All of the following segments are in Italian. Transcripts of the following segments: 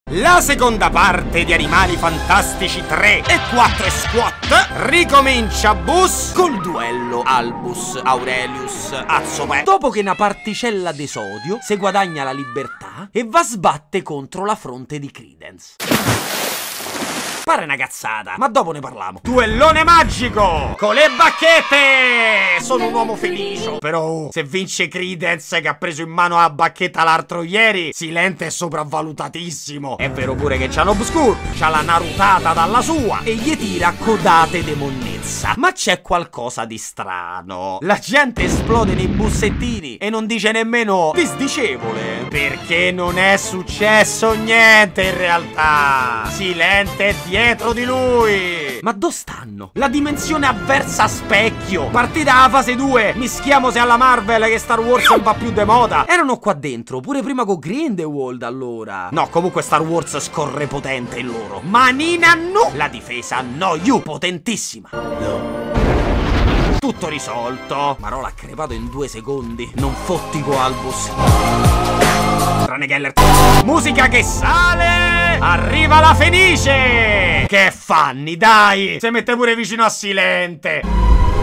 La seconda parte di Animali Fantastici 3 e 4 e Squat ricomincia bus col duello Albus Aurelius Azzope. Dopo che una particella di sodio si guadagna la libertà e va a sbatte contro la fronte di Credence. Pare una cazzata, ma dopo ne parliamo. Duellone magico con le bacchette! Sono un uomo felice. Però se vince Credence, che ha preso in mano la bacchetta l'altro ieri, Silente è sopravvalutatissimo. È vero pure che c'ha l'Obscur, c'ha la Narutata dalla sua e gli tira codate de monnezza. Ma c'è qualcosa di strano. La gente esplode nei bussettini e non dice nemmeno disdicevole, perché non è successo niente in realtà. Silente è dietro di lui. Ma dove stanno? La dimensione avversa a specchio. Partita alla fase 2. Mischiamosi alla Marvel che Star Wars non va più de moda. Erano qua dentro pure prima con Grindelwald allora. No, comunque Star Wars scorre potente in loro. Manina no. La difesa no you. Potentissima. No. Tutto risolto. Marola ha crepato in 2 secondi. Non fottico Albus. Tranne Geller. Musica che sale. Arriva la Fenice. Che fanni, dai. Si mette pure vicino a Silente.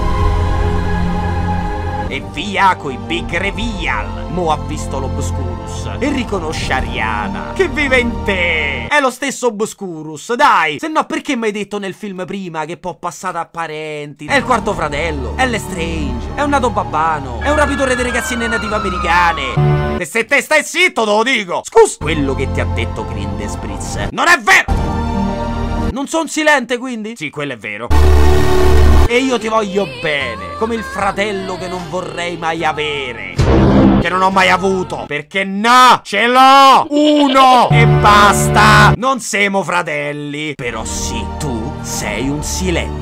E via coi big reveal. Mo ha visto l'Obscurus e riconosce Ariana che vive in te. È lo stesso Obscurus, dai. Se no perché mi hai detto nel film prima che può passare a parenti? È il quarto fratello, è Lestrange, è un nato babbano, è un rapitore di ragazzine native americane. E se te stai zitto te lo dico. Scusa, quello che ti ha detto Grindespritz non è vero. Non son Silente quindi? Sì, quello è vero. E io ti voglio bene, come il fratello che non vorrei mai avere, che non ho mai avuto, perché no, ce l'ho, uno e basta. Non siamo fratelli, però sì, tu sei un Silente.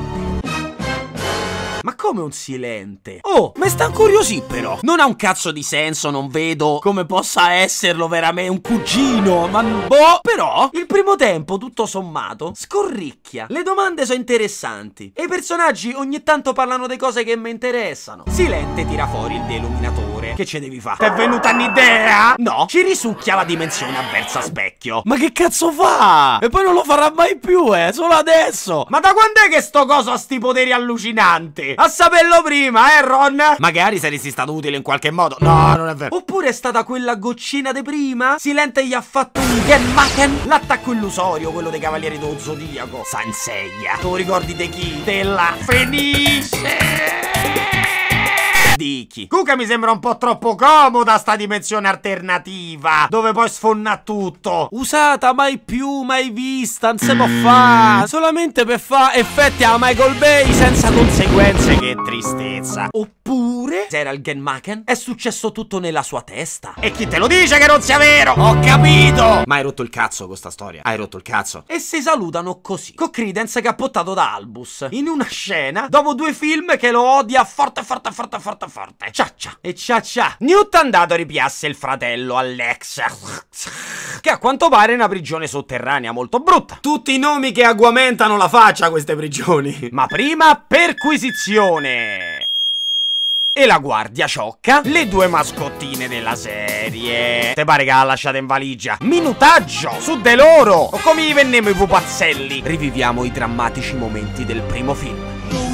Ma come un Silente? Oh, mi sta incuriosì però. Non ha un cazzo di senso, non vedo come possa esserlo veramente un cugino, ma boh. Però, il primo tempo, tutto sommato, scorricchia. Le domande sono interessanti e i personaggi ogni tanto parlano di cose che mi interessano. Silente tira fuori il deluminatore. Che ce devi fare? Ti è venuta un'idea? No, ci risucchia la dimensione avversa a specchio. Ma che cazzo fa? E poi non lo farà mai più, solo adesso. Ma da quando è che sto coso ha sti poteri allucinanti? A saperlo prima, Ron? Magari saresti stato utile in qualche modo. No, non è vero. Oppure è stata quella goccina di prima? Silente gli ha fatto un Genmaken? L'attacco illusorio, quello dei Cavalieri dello Zodiaco. Sanseiya. Tu ricordi di chi? Della Fenice. Dichi. Cuca mi sembra un po' troppo comoda sta dimensione alternativa, dove poi sfonna tutto. Usata mai più, mai vista, non si può fare. Solamente per fare effetti a Michael Bay senza conseguenze, che tristezza. Oppure, se era il Genmaken, è successo tutto nella sua testa. E chi te lo dice che non sia vero? Ho capito. Ma hai rotto il cazzo con sta storia. Hai rotto il cazzo. E si salutano così, con Credence che ha pottato da Albus, in una scena, dopo 2 film che lo odia forte. Cià cià e cià cià. Newt è andato a ripiasse il fratello Alex, che a quanto pare è una prigione sotterranea molto brutta. Tutti i nomi che agguamentano la faccia a queste prigioni. Ma prima perquisizione. E la guardia ciocca le 2 mascottine della serie. Te pare che l'ha lasciata in valigia? Minutaggio su de loro. O come gli vennemmo i pupazzelli. Riviviamo i drammatici momenti del primo film.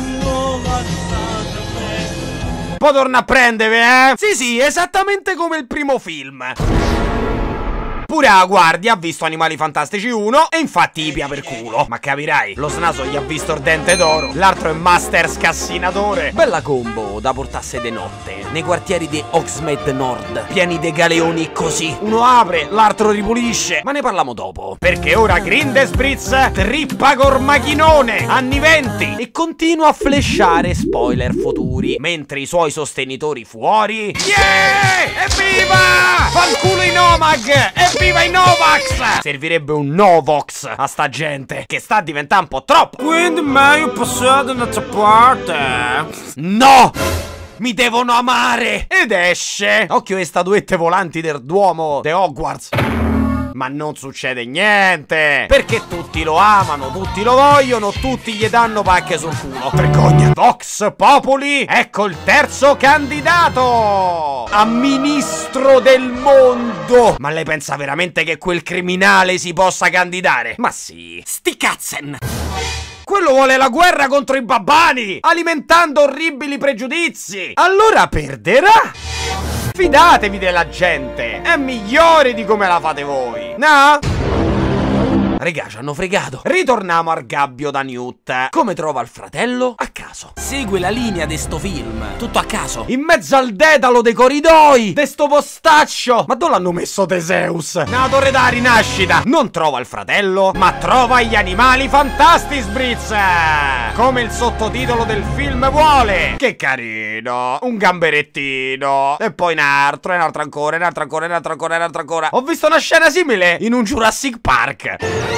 Poi torna a prendere, Sì, esattamente come il primo film. Pure la guardia ha visto Animali Fantastici 1 e infatti gli pia per culo. Ma capirai, lo snaso gli ha visto il dente d'oro, l'altro è master scassinatore. Bella combo da portarsi de notte nei quartieri di Hogsmeade Nord, pieni de galeoni così. Uno apre, l'altro ripulisce. Ma ne parliamo dopo, perché ora Grindespritz trippa col macchinone anni 20 e continua a flashare spoiler futuri, mentre i suoi sostenitori fuori. Yeah! Evviva! Fanculo i Nomag! Evviva i Novax! Servirebbe un Novox a sta gente, che sta diventando un po' troppo. Quindi meglio passare da un'altra parte. No! Mi devono amare! Ed esce. Occhio alle statuette volanti del Duomo de Hogwarts. Ma non succede niente, perché tutti lo amano, tutti lo vogliono, tutti gli danno pacche sul culo. Vergogna. Vox Populi, ecco il terzo candidato a ministro del mondo. Ma lei pensa veramente che quel criminale si possa candidare? Ma sì, sti cazzen. Quello vuole la guerra contro i babbani, alimentando orribili pregiudizi. Allora perderà. Fidatevi della gente, è migliore di come la fate voi, no? Regà, ci hanno fregato. Ritorniamo al gabbio da Newt. Come trova il fratello? A caso. Segue la linea di sto film. Tutto a caso. In mezzo al dedalo dei corridoi. De sto postaccio. Ma dove l'hanno messo Teseus? Nella torre da rinascita. Non trova il fratello, ma trova gli animali fantastici, Sbrizz. Come il sottotitolo del film vuole. Che carino. Un gamberettino. E poi un altro, e un altro ancora, e un altro ancora, e un altro ancora, e un altro ancora. Ho visto una scena simile in un Jurassic Park.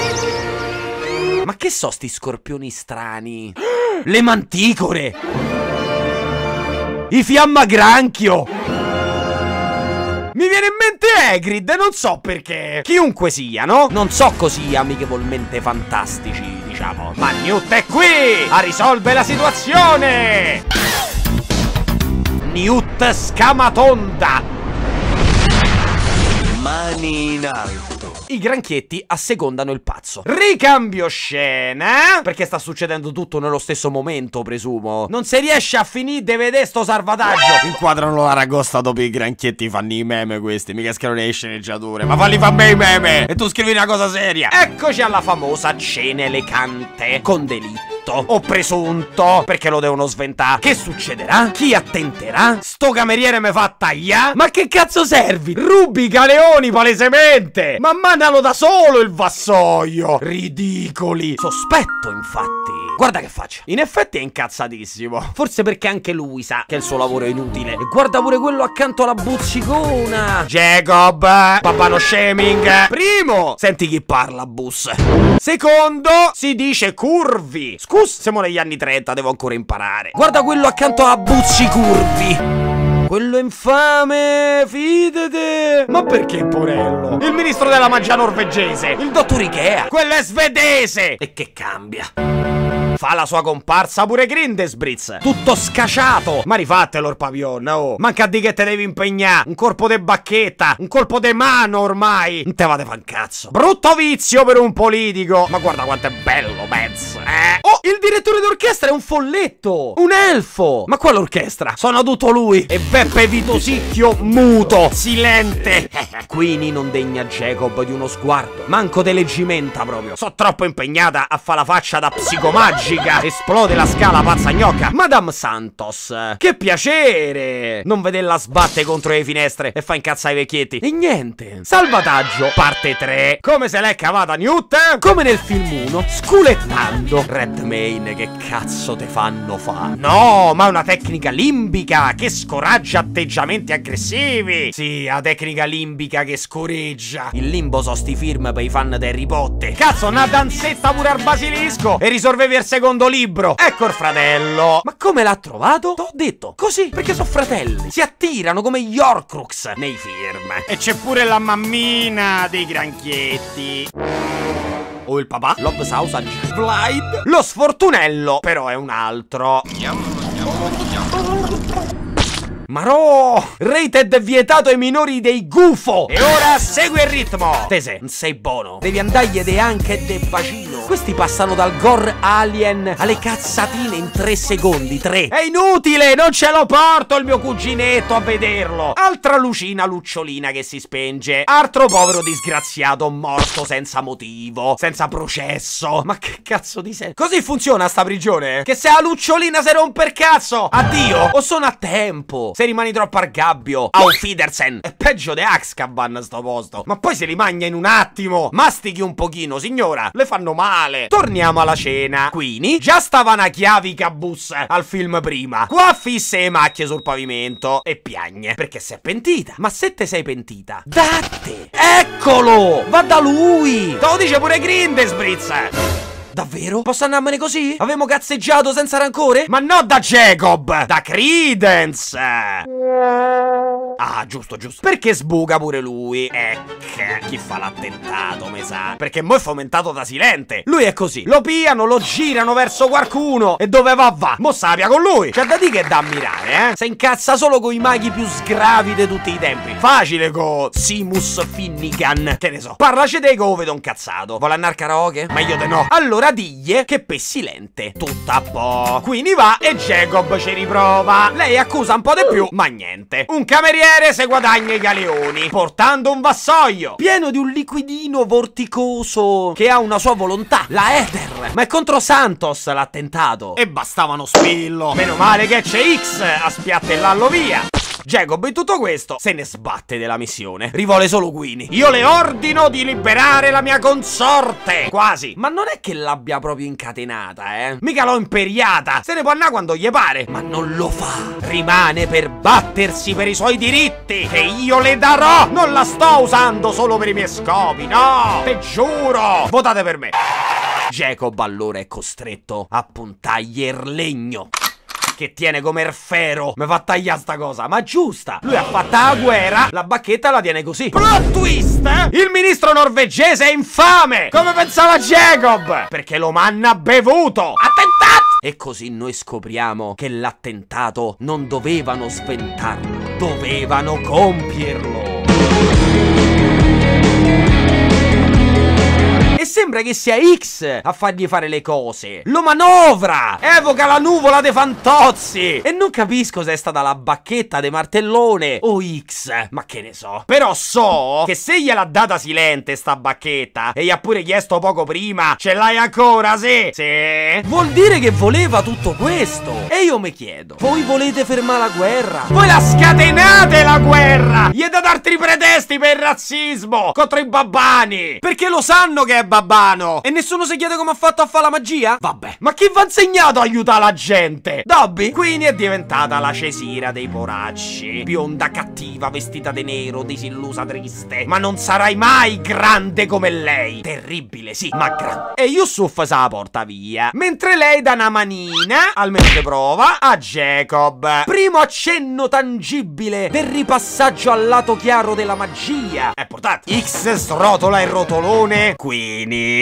Ma che so sti scorpioni strani? Le manticore! I fiammagranchio! Mi viene in mente Hagrid, non so perché. Chiunque siano, non so così amichevolmente fantastici, diciamo. Ma Newt è qui a risolvere la situazione! Newt Scamatonda! Mani in alto. I granchietti assecondano il pazzo. Ricambio scena, perché sta succedendo tutto nello stesso momento, presumo. Non si riesce a finire di vedere sto salvataggio. Inquadrano la ragosta dopo i granchietti, fanno i meme questi. Mica scrivono le sceneggiature, ma falli fa me i meme. E tu scrivi una cosa seria. Eccoci alla famosa cena elegante con delitto o presunto, perché lo devono sventare. Che succederà? Chi attenterà? Sto cameriere me fa tagliare? Ma che cazzo servi? Rubi Galeoni palesemente. Ma mandalo da solo il vassoio. Ridicoli. Sospetto, infatti. Guarda che faccia. In effetti è incazzatissimo. Forse perché anche lui sa che il suo lavoro è inutile. E guarda pure quello accanto alla buzzicona. Jacob, papano shaming. Primo, senti chi parla, bus. Secondo, si dice curvi. Scus, siamo negli anni 30, devo ancora imparare. Guarda quello accanto a Buzzi Curvi. Quello infame, fidate. Ma perché Porello? Il ministro della magia norvegese. Il dottor Ikea. Quello è svedese. E che cambia? Fa la sua comparsa pure Grindesbritz. Tutto scaciato. Ma rifatelo il pavillon, oh. Manca di che te devi impegnare. Un corpo de bacchetta. Un colpo de mano ormai. Non te vate fa un cazzo. Brutto vizio per un politico. Ma guarda quanto è bello, Benz. Oh, il direttore d'orchestra è un folletto. Un elfo. Ma quale orchestra? Sono tutto lui. E Beppe Vitosicchio muto. Silente. Queenie non degna Jacob di uno sguardo. Manco telegimenta proprio. So troppo impegnata a fa la faccia da psicomagica. Esplode la scala pazza gnocca. Madame Santos, che piacere. Non vederla sbatte contro le finestre e fa incazzare i vecchietti. E niente. Salvataggio parte 3. Come se l'è cavata Newt? Come nel film 1, sculettando. Redmayne, che cazzo te fanno fa? No, ma è una tecnica limbica che scoraggia atteggiamenti aggressivi. Sì, la tecnica limbica che scoreggia. Il limbo so sti film per i fan di Harry Potter. Cazzo, una danzetta pure al basilisco e risolvevi il secondo libro. Ecco il fratello. Ma come l'ha trovato? T'ho detto, così, perché sono fratelli. Si attirano come gli Horcrux nei film. E c'è pure la mammina dei granchietti. O il papà, Lob Sausage Slide. Lo sfortunello però è un altro. Marò! Rated vietato ai minori dei gufo. E ora segui il ritmo. Tese, non sei buono. Devi andargli anche de bacino. Questi passano dal gore alien alle cazzatine in 3 secondi. 3. È inutile, non ce lo porto il mio cuginetto a vederlo. Altra lucina lucciolina che si spenge. Altro povero disgraziato morto senza motivo, senza processo. Ma che cazzo di sei? Così funziona sta prigione? Che se la lucciolina si rompe il cazzo, addio. O sono a tempo. Se rimani troppo al gabbio, Auf Wiedersehen. È peggio di Azkaban sto posto. Ma poi se li mangia in un attimo. Mastichi un pochino, signora. Le fanno male. Torniamo alla cena. Queenie già stava una chiavica bus al film prima. Qua fisse le macchie sul pavimento e piagne perché si è pentita. Ma se te sei pentita, datte. Eccolo. Va da lui. Te lo dice pure Grindesbritz. Davvero? Posso andarmene così? Avevamo cazzeggiato senza rancore? Ma no da Jacob! Da Credence! Ah, giusto, giusto. Perché sbuca pure lui. Chi fa l'attentato, me sa? Perché mo' è fomentato da Silente. Lui è così. Lo piano, lo girano verso qualcuno. E dove va va? Mo' sapia con lui. C'è da dire che è da ammirare, eh? Se incazza solo con i maghi più sgravi di tutti i tempi. Facile con Seamus Finnegan. Che ne so. Parlaci te che lo vedo incazzato. Vuole andare al karaoke? Meglio di no. Allora digli che per Silente tutta a po'. Quindi va e Jacob ci riprova. Lei accusa un po' di più, ma niente. Un cameriere se guadagna i galeoni portando un vassoio pieno di un liquidino vorticoso che ha una sua volontà, la Ether. Ma è contro Santos l'attentato. E bastava uno spillo. Meno male che c'è X a spiattellarlo via. Jacob in tutto questo se ne sbatte della missione. Rivuole solo Queenie. Io le ordino di liberare la mia consorte. Quasi. Ma non è che l'abbia proprio incatenata, eh. Mica l'ho imperiata. Se ne può andare quando gli pare. Ma non lo fa. Rimane per battersi per i suoi diritti, che io le darò. Non la sto usando solo per i miei scopi, no. Te giuro. Votate per me. Jacob allora è costretto a puntargli il legno che tiene come Erfero. Mi fa tagliare sta cosa, ma giusta. Lui ha fatto la guerra, la bacchetta la tiene così. Plot twist, eh? Il ministro norvegese è infame, come pensava Jacob, perché lo manna bevuto. Attentato! E così noi scopriamo che l'attentato non dovevano sventarlo, dovevano compierlo. E sembra che sia X a fargli fare le cose. Lo manovra! Evoca la nuvola dei Fantozzi! E non capisco se è stata la bacchetta de martellone o X. Ma che ne so. Però so che se gliel'ha data Silente sta bacchetta e gli ha pure chiesto poco prima, ce l'hai ancora, sì? Sì. Vuol dire che voleva tutto questo. E io mi chiedo, voi volete fermare la guerra? Voi la scatenate la guerra! Gli date altri pretesti per il razzismo contro i babbani! Perché lo sanno che è babbano. E nessuno si chiede come ha fatto a fare la magia? Vabbè. Ma chi vi ha insegnato a aiutare la gente? Dobby? Quindi è diventata la Cesira dei poracci. Bionda cattiva, vestita di nero, disillusa, triste. Ma non sarai mai grande come lei. Terribile, sì, ma grande. E Yusuf se la porta via. Mentre lei dà una manina, almeno che prova, a Jacob. Primo accenno tangibile del ripassaggio al lato chiaro della magia. È portato. X srotola il rotolone. Quindi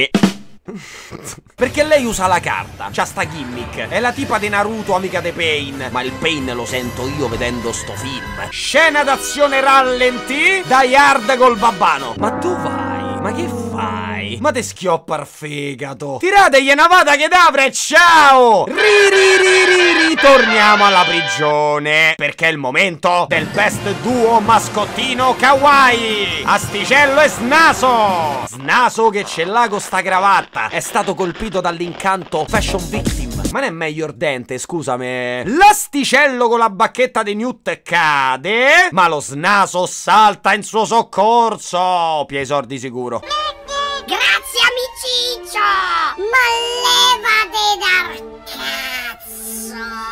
perché lei usa la carta, c'ha sta gimmick. È la tipa di Naruto, amica di Pain. Ma il Pain lo sento io vedendo sto film. Scena d'azione rallenti, Die Hard col babbano. Ma tu vai? Ma che fai? Ma te schioppa il fegato. Tirategli una vada che d'apre e ciao. Torniamo alla prigione, perché è il momento del best duo mascottino kawaii, Asticello e Snaso. Snaso che ce l'ha con sta cravatta è stato colpito dall'incanto Fashion Victim. Ma non è meglio Dente, scusami. L'asticello con la bacchetta di Newt cade, ma lo Snaso salta in suo soccorso. Pia i sordi sicuro. Grazie amiciccio. Ma levate dal cazzo.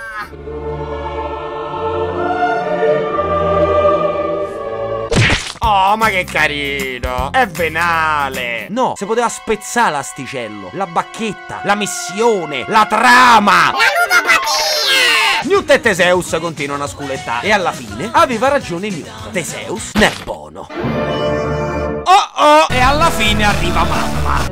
Oh, ma che carino! È venale! No, si poteva spezzare l'asticello, la bacchetta, la missione, la trama! La ludopatia! Newt e Teseus continuano a sculettare e alla fine aveva ragione Newt. Teseus ne è buono. Oh oh! E alla fine arriva mamma.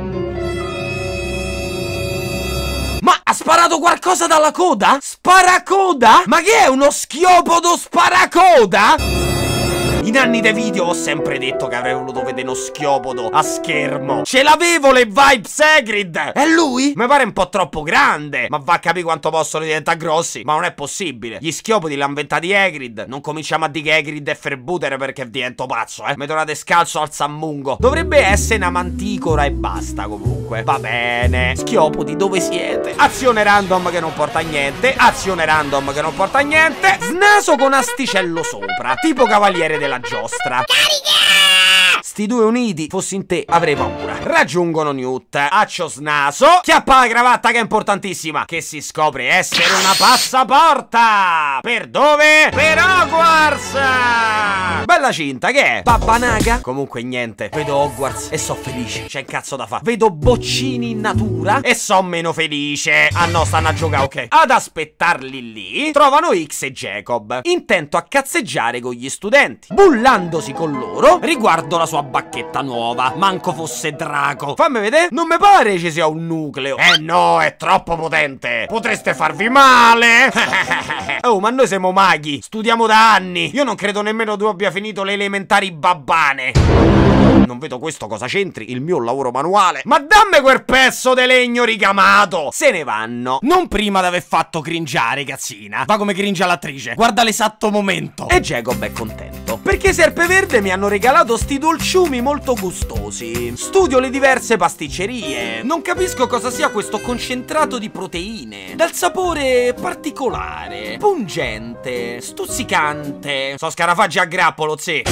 Ma ha sparato qualcosa dalla coda? Sparacoda? Ma che è uno schiopodo sparacoda? In anni dei video ho sempre detto che avrei voluto vedere uno schiopodo a schermo. Ce l'avevo le vibes Hagrid. È lui? Mi pare un po' troppo grande. Ma va a capire quanto possono diventare grossi. Ma non è possibile. Gli schiopodi l'hanno inventati Hagrid. Non cominciamo a dire che Hagrid è freebooter perché divento pazzo, eh. Mi tornate scalzo al sammungo. Dovrebbe essere una manticora e basta comunque. Va bene. Schiopodi, dove siete? Azione random che non porta a niente. Azione random che non porta a niente. Snaso con asticello sopra. Tipo cavaliere della giostra. Carica! Sti due uniti, fossi in te, avrei paura. Raggiungono Newt, accio Snaso, chiappa la cravatta che è importantissima, che si scopre essere una passaporta. Per dove? Per Hogwarts! Bella cinta, che è? Babbanaga? Comunque niente, vedo Hogwarts e so felice. C'è un cazzo da fare. Vedo boccini in natura e so meno felice. Ah no, stanno a giocare, ok. Ad aspettarli lì, trovano X e Jacob, intento a cazzeggiare con gli studenti. Bullandosi con loro riguardo la sua sua bacchetta nuova. Manco fosse Draco. Fammi vedere. Non mi pare ci sia un nucleo. No, è troppo potente. Potreste farvi male. Oh, ma noi siamo maghi. Studiamo da anni. Io non credo nemmeno tu abbia finito le elementari babbane. Non vedo questo cosa c'entri, il mio lavoro manuale. Ma dammi quel pezzo di legno ricamato. Se ne vanno. Non prima di aver fatto cringiare, cazzina. Va come cringia l'attrice. Guarda l'esatto momento. E Jacob è contento, perché Serpeverde mi hanno regalato sti dolciumi molto gustosi. Studio le diverse pasticcerie. Non capisco cosa sia questo concentrato di proteine. Dal sapore particolare, pungente, stuzzicante. So scarafaggi a grappolo, sì.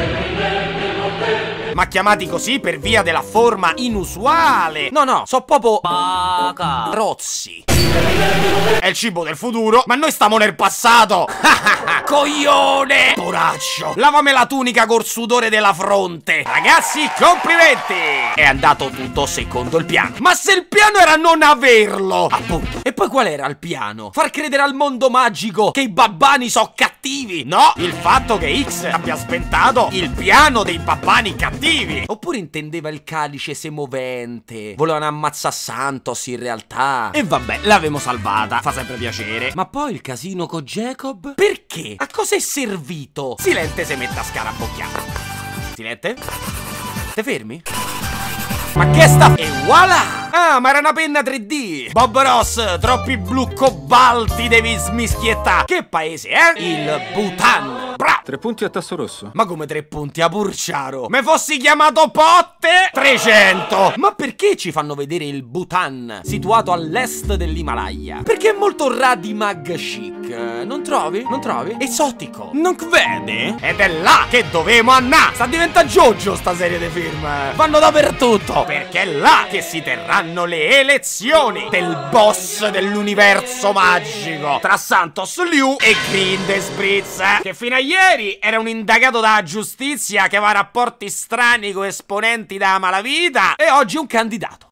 Ma chiamati così per via della forma inusuale. No, so proprio rozzi. È il cibo del futuro, ma noi stiamo nel passato. Coglione! Poraccio! Lavami la tunica col sudore della fronte. Ragazzi, complimenti! È andato tutto secondo il piano. Ma se il piano era non averlo! Appunto. E poi qual era il piano? Far credere al mondo magico che i babbani sono cattivi? No! Il fatto che X abbia sventato il piano dei babbani cattivi. Oppure intendeva il calice semovente. Volevano ammazzare Santos in realtà. E vabbè, l'avevamo salvata. Fa sempre piacere. Ma poi il casino con Jacob? Perché? A cosa è servito? Silente se mette a scarabocchiare. Silente? Te fermi? Ma che sta? E voilà! Ah, ma era una penna 3D. Bob Ross, troppi blu cobalti devi smischiettà. Che paese, Il Bhutan. Bra! 3 punti a tasso rosso. Ma come 3 punti a Purciaro? Me fossi chiamato Potte? 300! Ma perché ci fanno vedere il Bhutan, situato all'est dell'Himalaya? Perché è molto Radimag chic, non trovi? Non trovi? Esotico. Non vede? Ed è là che dovemo andare. Sta diventando Jojo sta serie di film. Vanno dappertutto. Perché è là che si terranno le elezioni del boss dell'universo magico tra Santos Liu e Grinde Spritz, che fino a ieri era un indagato dalla giustizia che aveva rapporti strani con esponenti della malavita e oggi un candidato.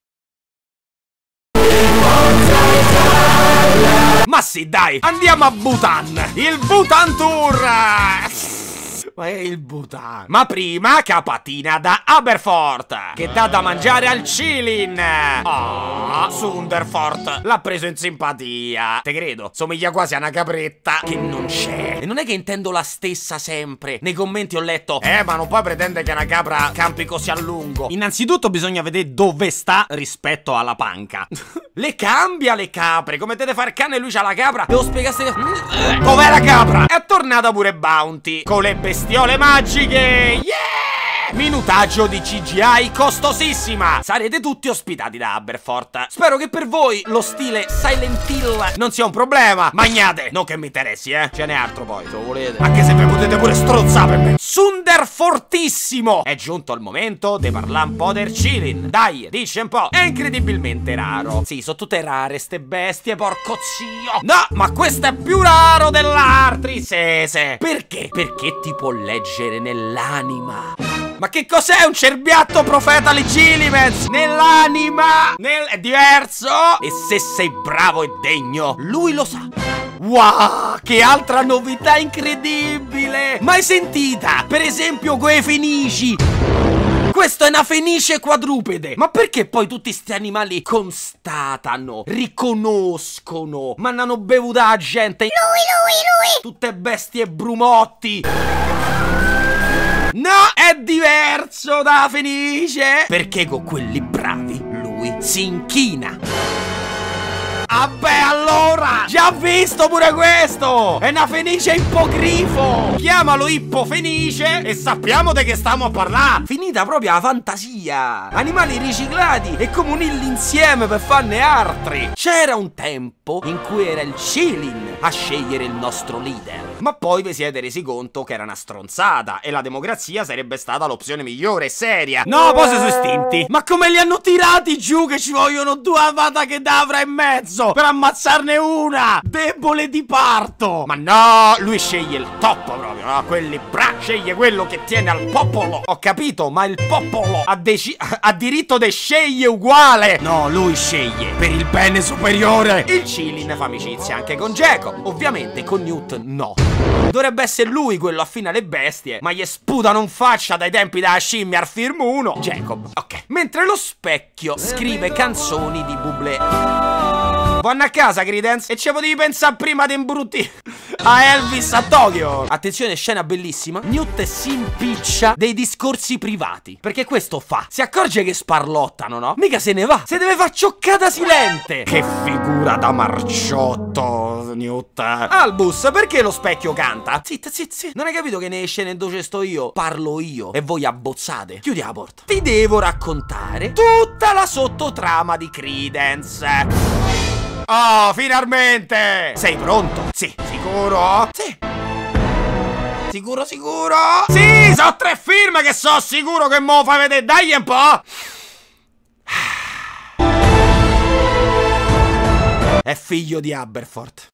Ma sì, dai, andiamo a Bhutan. Il Bhutan Tour. Ma è il Bhutan. Ma prima capatina da Aberforth, che dà da mangiare al Chilin. Sunderfort l'ha preso in simpatia. Te credo, somiglia quasi a una capretta che non c'è. E non è che intendo la stessa sempre. Nei commenti ho letto ma non puoi pretendere che una capra campi così a lungo. Innanzitutto bisogna vedere dove sta rispetto alla panca. Le cambia le capre. Come te ne fa il cane e lui c'ha la capra. Devo spiegarsi. Dov'è la capra? È tornata pure Bounty con le bestiole magiche. Yeah! Minutaggio di CGI costosissima. Sarete tutti ospitati da Aberforth. Spero che per voi lo stile Silent Hill non sia un problema. Magnate, non che mi interessi, ce n'è altro poi, se lo volete. Anche se vi potete pure strozzare per me. Sunderfortissimo. È giunto il momento di parlare un po' del Chilin. Dai, dice un po'. È incredibilmente raro. Sì, sono tutte rare ste bestie, porco zio. No, ma questo è più raro dell'altri. Sì. Perché? Perché ti può leggere nell'anima. Ma che cos'è un cerbiatto profeta Legilimens? Nell'anima! È diverso! E se sei bravo e degno, lui lo sa. Wow, che altra novità incredibile! Mai sentita? Per esempio quei fenici. Questo è una fenice quadrupede. Ma perché poi tutti sti animali constatano, riconoscono, mandano bevuta a gente? Lui! Tutte bestie brumotti. No, è diverso da fenice. Perché con quelli bravi lui si inchina. Vabbè, allora, già visto pure questo. È una fenice ippogrifo. Chiamalo ippofenice e sappiamo di che stiamo a parlare. Finita proprio la fantasia. Animali riciclati e come unirli insieme per farne altri. C'era un tempo in cui era il Chilin a scegliere il nostro leader, ma poi vi siete resi conto che era una stronzata e la democrazia sarebbe stata l'opzione migliore e seria. No, poi si sono estinti. Ma come li hanno tirati giù che ci vogliono 2 Avada Kedavra e mezzo per ammazzarne una debole di parto. Ma no, lui sceglie il top proprio, no? Quelli sceglie quello che tiene al popolo. Ho capito, ma il popolo ha diritto di scegliere uguale. No, lui sceglie per il bene superiore. Il Chilin fa amicizia anche con Jacob. Ovviamente con Newt no. Dovrebbe essere lui quello affine alle bestie, ma gli sputano in faccia dai tempi da scimmia al film 1. Jacob. Ok. Mentre lo specchio scrive canzoni di Bublé. Vanno a casa, Creedence, e ci potevi pensare prima di imbruttire a Elvis a Tokyo. Attenzione, scena bellissima. Newt si impiccia dei discorsi privati, perché questo fa. Si accorge che sparlottano, no? Mica se ne va. Se deve far cioccata silente. Che figura da marciotto, Newt. Albus, perché lo specchio canta? Zitta, zitta, zitta. Non hai capito che nelle scene dove sto io parlo io e voi abbozzate? Chiudi la porta. Ti devo raccontare tutta la sottotrama di Creedence. Oh, finalmente! Sei pronto? Sì. Sicuro? Sì. Sicuro, sicuro? Sì, so 3 film che so sicuro che mo fai vedere. Dai un po'. È figlio di Aberforth.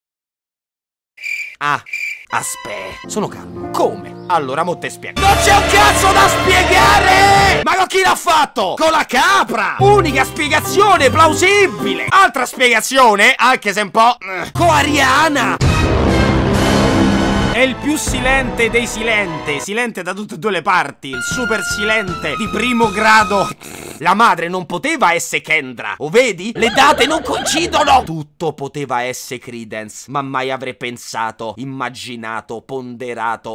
Ah, aspetta, sono calmo. Come? Allora, mo te spiego. Non c'è un cazzo da spiegare! Ma con chi l'ha fatto? Con la capra! Unica spiegazione plausibile! Altra spiegazione, anche se un po'... con Ariana! È il più silente dei silenti. Silente da tutte e 2 le parti. Il super silente di primo grado. La madre non poteva essere Kendra. O vedi? Le date non coincidono. Tutto poteva essere Creedence. Ma mai avrei pensato, immaginato, ponderato,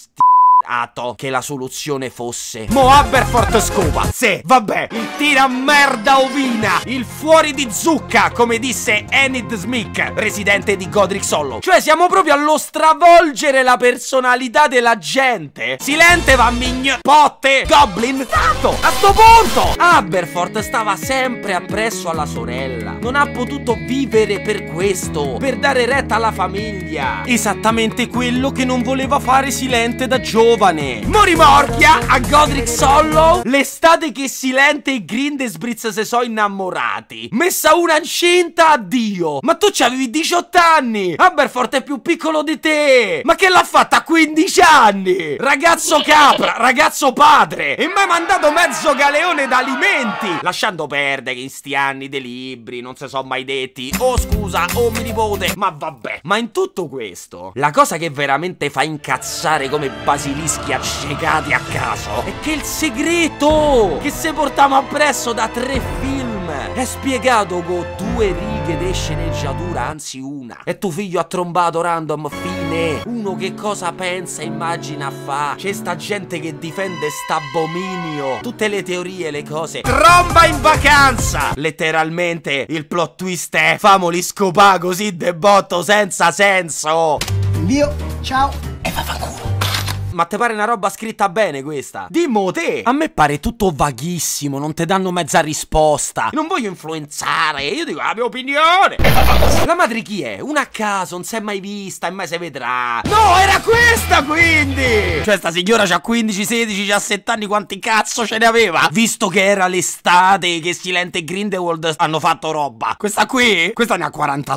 che la soluzione fosse Mo Aberforth scopa. Sì, vabbè, il tira merda ovina, il fuori di zucca, come disse Enid Smith, residente di Godric Hollow. Cioè siamo proprio allo stravolgere la personalità della gente. Silente va potte, Goblin, tanto, a sto punto Aberforth stava sempre appresso alla sorella. Non ha potuto vivere per questo, per dare retta alla famiglia. Esattamente quello che non voleva fare Silente da giovane. Morimorchia a Godric Hollow, l'estate che Silente e Grindesbritz se so innamorati. Messa una incinta, addio. Ma tu c'avevi 18 anni. Aberforth è più piccolo di te. Ma che l'ha fatta a 15 anni? Ragazzo capra, ragazzo padre. E mi hai mandato mezzo galeone d'alimenti, lasciando perdere che in sti anni dei libri non si sono mai detti oh scusa, oh mi nipote. Ma vabbè. Ma in tutto questo, la cosa che veramente fa incazzare come basilischi accecati a caso è che il segreto che se portiamo appresso da 3 film è spiegato con 2 righe di sceneggiatura, anzi una. E tuo figlio ha trombato random, fine. Uno che cosa pensa, immagina fa. C'è sta gente che difende st'abominio. Tutte le teorie, le cose. Tromba in vacanza. Letteralmente il plot twist è famoli scopà così de botto senza senso. Invio, ciao e vaffanculo. Ma te pare una roba scritta bene questa? Dimmo te! A me pare tutto vaghissimo, non te danno mezza risposta. Non voglio influenzare, io dico la mia opinione. La madre chi è? Una a caso, non si è mai vista e mai si vedrà. No, era questa quindi! Cioè sta signora c'ha 15, 16, 17 anni, quanti cazzo ce ne aveva? Visto che era l'estate che Silente e Grindelwald hanno fatto roba. Questa qui? Questa ne ha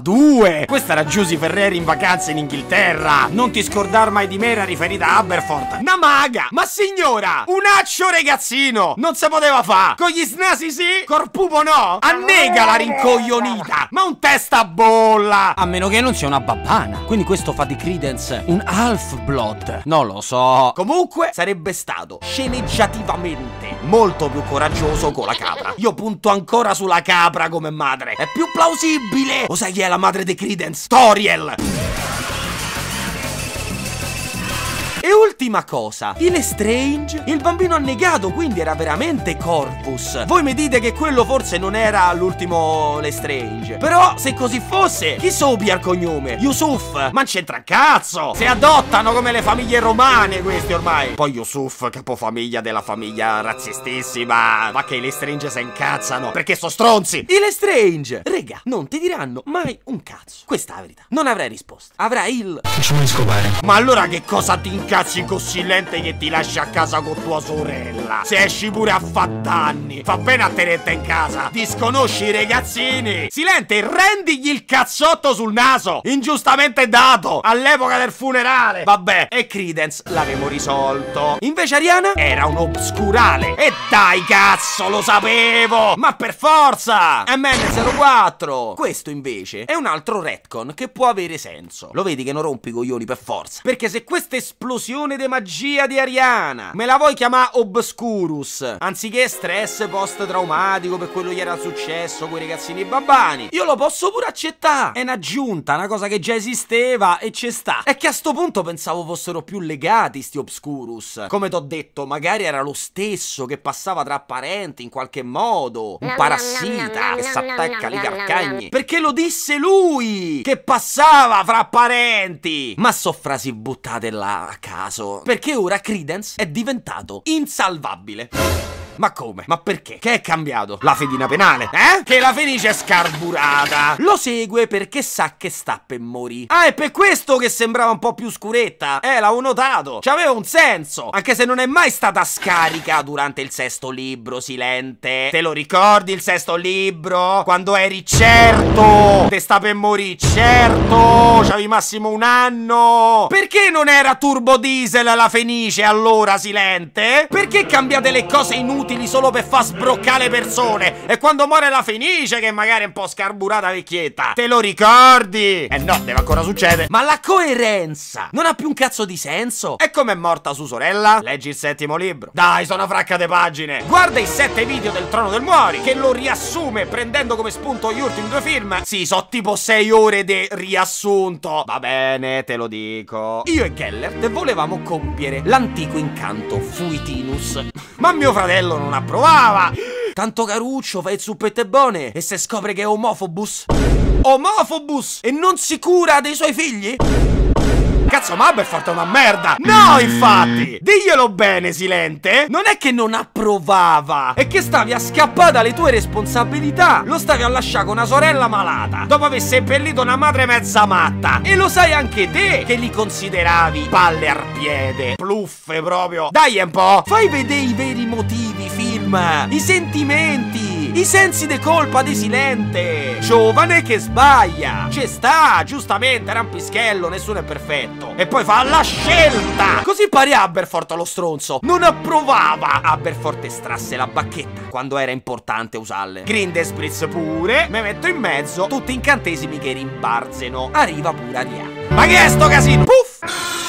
42. Questa era Giusy Ferreri in vacanza in Inghilterra. Non ti scordar mai di me, era riferita a Aberforth. Una maga! Ma signora! Un accio ragazzino! Non si poteva fa! Con gli snasi sì? Col pupo no? Annega la rincoglionita! Ma un testa bolla! A meno che non sia una babbana. Quindi questo fa di Creedence un half-blood. Non lo so. Comunque sarebbe stato sceneggiativamente molto più coraggioso con la capra. Io punto ancora sulla capra come madre. È più plausibile! Lo sai chi è la madre di Creedence? Toriel! E ultima cosa, il Lestrange, il bambino annegato, quindi era veramente Corvus. Voi mi dite che quello forse non era l'ultimo Lestrange. Però se così fosse, chi sopia il cognome? Yusuf, ma non c'entra cazzo. Si adottano come le famiglie romane questi ormai. Poi Yusuf, capofamiglia della famiglia razzistissima. Ma che i Lestrange se incazzano, perché so stronzi. I Lestrange, rega, non ti diranno mai un cazzo. Questa è la verità. Non avrai risposta. Avrai il... Facciamo scopare. Ma allora che cosa ti incazza? cazzi così lente che ti lasci a casa con tua sorella? Se esci pure a fa danni, fa bene a tenerti in casa. Disconosci i ragazzini. Silente, rendigli il cazzotto sul naso, ingiustamente dato all'epoca del funerale. Vabbè, e Credence l'avevo risolto. Invece Ariana era un obscurale. E dai cazzo, lo sapevo. Ma per forza. MN04. Questo invece è un altro retcon che può avere senso. Lo vedi che non rompi i coglioni per forza? Perché se questa esplosione di magia di Ariana me la vuoi chiamare Obscurus, anziché stress post-traumatico per quello che era successo con i ragazzini babbani, io lo posso pure accettare. È un'aggiunta, una cosa che già esisteva e ci sta. È che a sto punto pensavo fossero più legati sti Obscurus. Come t'ho detto, magari era lo stesso che passava tra parenti in qualche modo, un parassita che s'attacca alle carcagne. Perché lo disse lui che passava fra parenti. Ma so frasi buttate là a caso, perché ora Credence è diventato insalvabile. Ma come? Ma perché? Che è cambiato? La fedina penale? Che la Fenice è scarburata. Lo segue perché sa che sta per morire. Ah, è per questo che sembrava un po' più scuretta. L'avevo notato. C'aveva un senso. Anche se non è mai stata scarica durante il sesto libro, Silente. Te lo ricordi il sesto libro? Quando eri certo te sta per morire, certo. C'avevi massimo un anno. Perché non era turbo diesel la Fenice allora, Silente? Perché cambiate le cose inutili solo per far sbroccare le persone? E quando muore la Fenice che magari è un po' scarburata vecchietta, te lo ricordi? No, deve ancora succedere. Ma la coerenza non ha più un cazzo di senso. E com'è morta sua sorella? Leggi il settimo libro. Dai, sono fraccate pagine. Guarda i 7 video del Trono del Muori, che lo riassume prendendo come spunto gli ultimi 2 film. Sì, so tipo 6 ore di riassunto. Va bene, te lo dico. Io e Gellert volevamo compiere l'antico incanto Fuitinus, ma mio fratello non approvava. Tanto caruccio, fa il zuppette buone. E se scopre che è omofobus? Omofobus! E non si cura dei suoi figli? Cazzo, ma è fatta una merda. No, infatti, diglielo bene, Silente. Non è che non approvava, è che stavi a scappare dalle tue responsabilità. Lo stavi a lasciare con una sorella malata dopo aver seppellito una madre mezza matta. E lo sai anche te che li consideravi palle al piede, pluffe proprio. Dai un po', fai vedere i veri motivi, film, i sentimenti, i sensi di colpa di Silente. Giovane che sbaglia. Ci sta, giustamente, rampischello, nessuno è perfetto. E poi fa la scelta. Così pare Aberforth lo stronzo non approvava. Aberforth estrasse la bacchetta quando era importante usarle. Grindespritz pure. Me metto in mezzo. Tutti incantesimi che rimbarzeno. Arriva pure Ariana. Ma che è sto casino? Puff!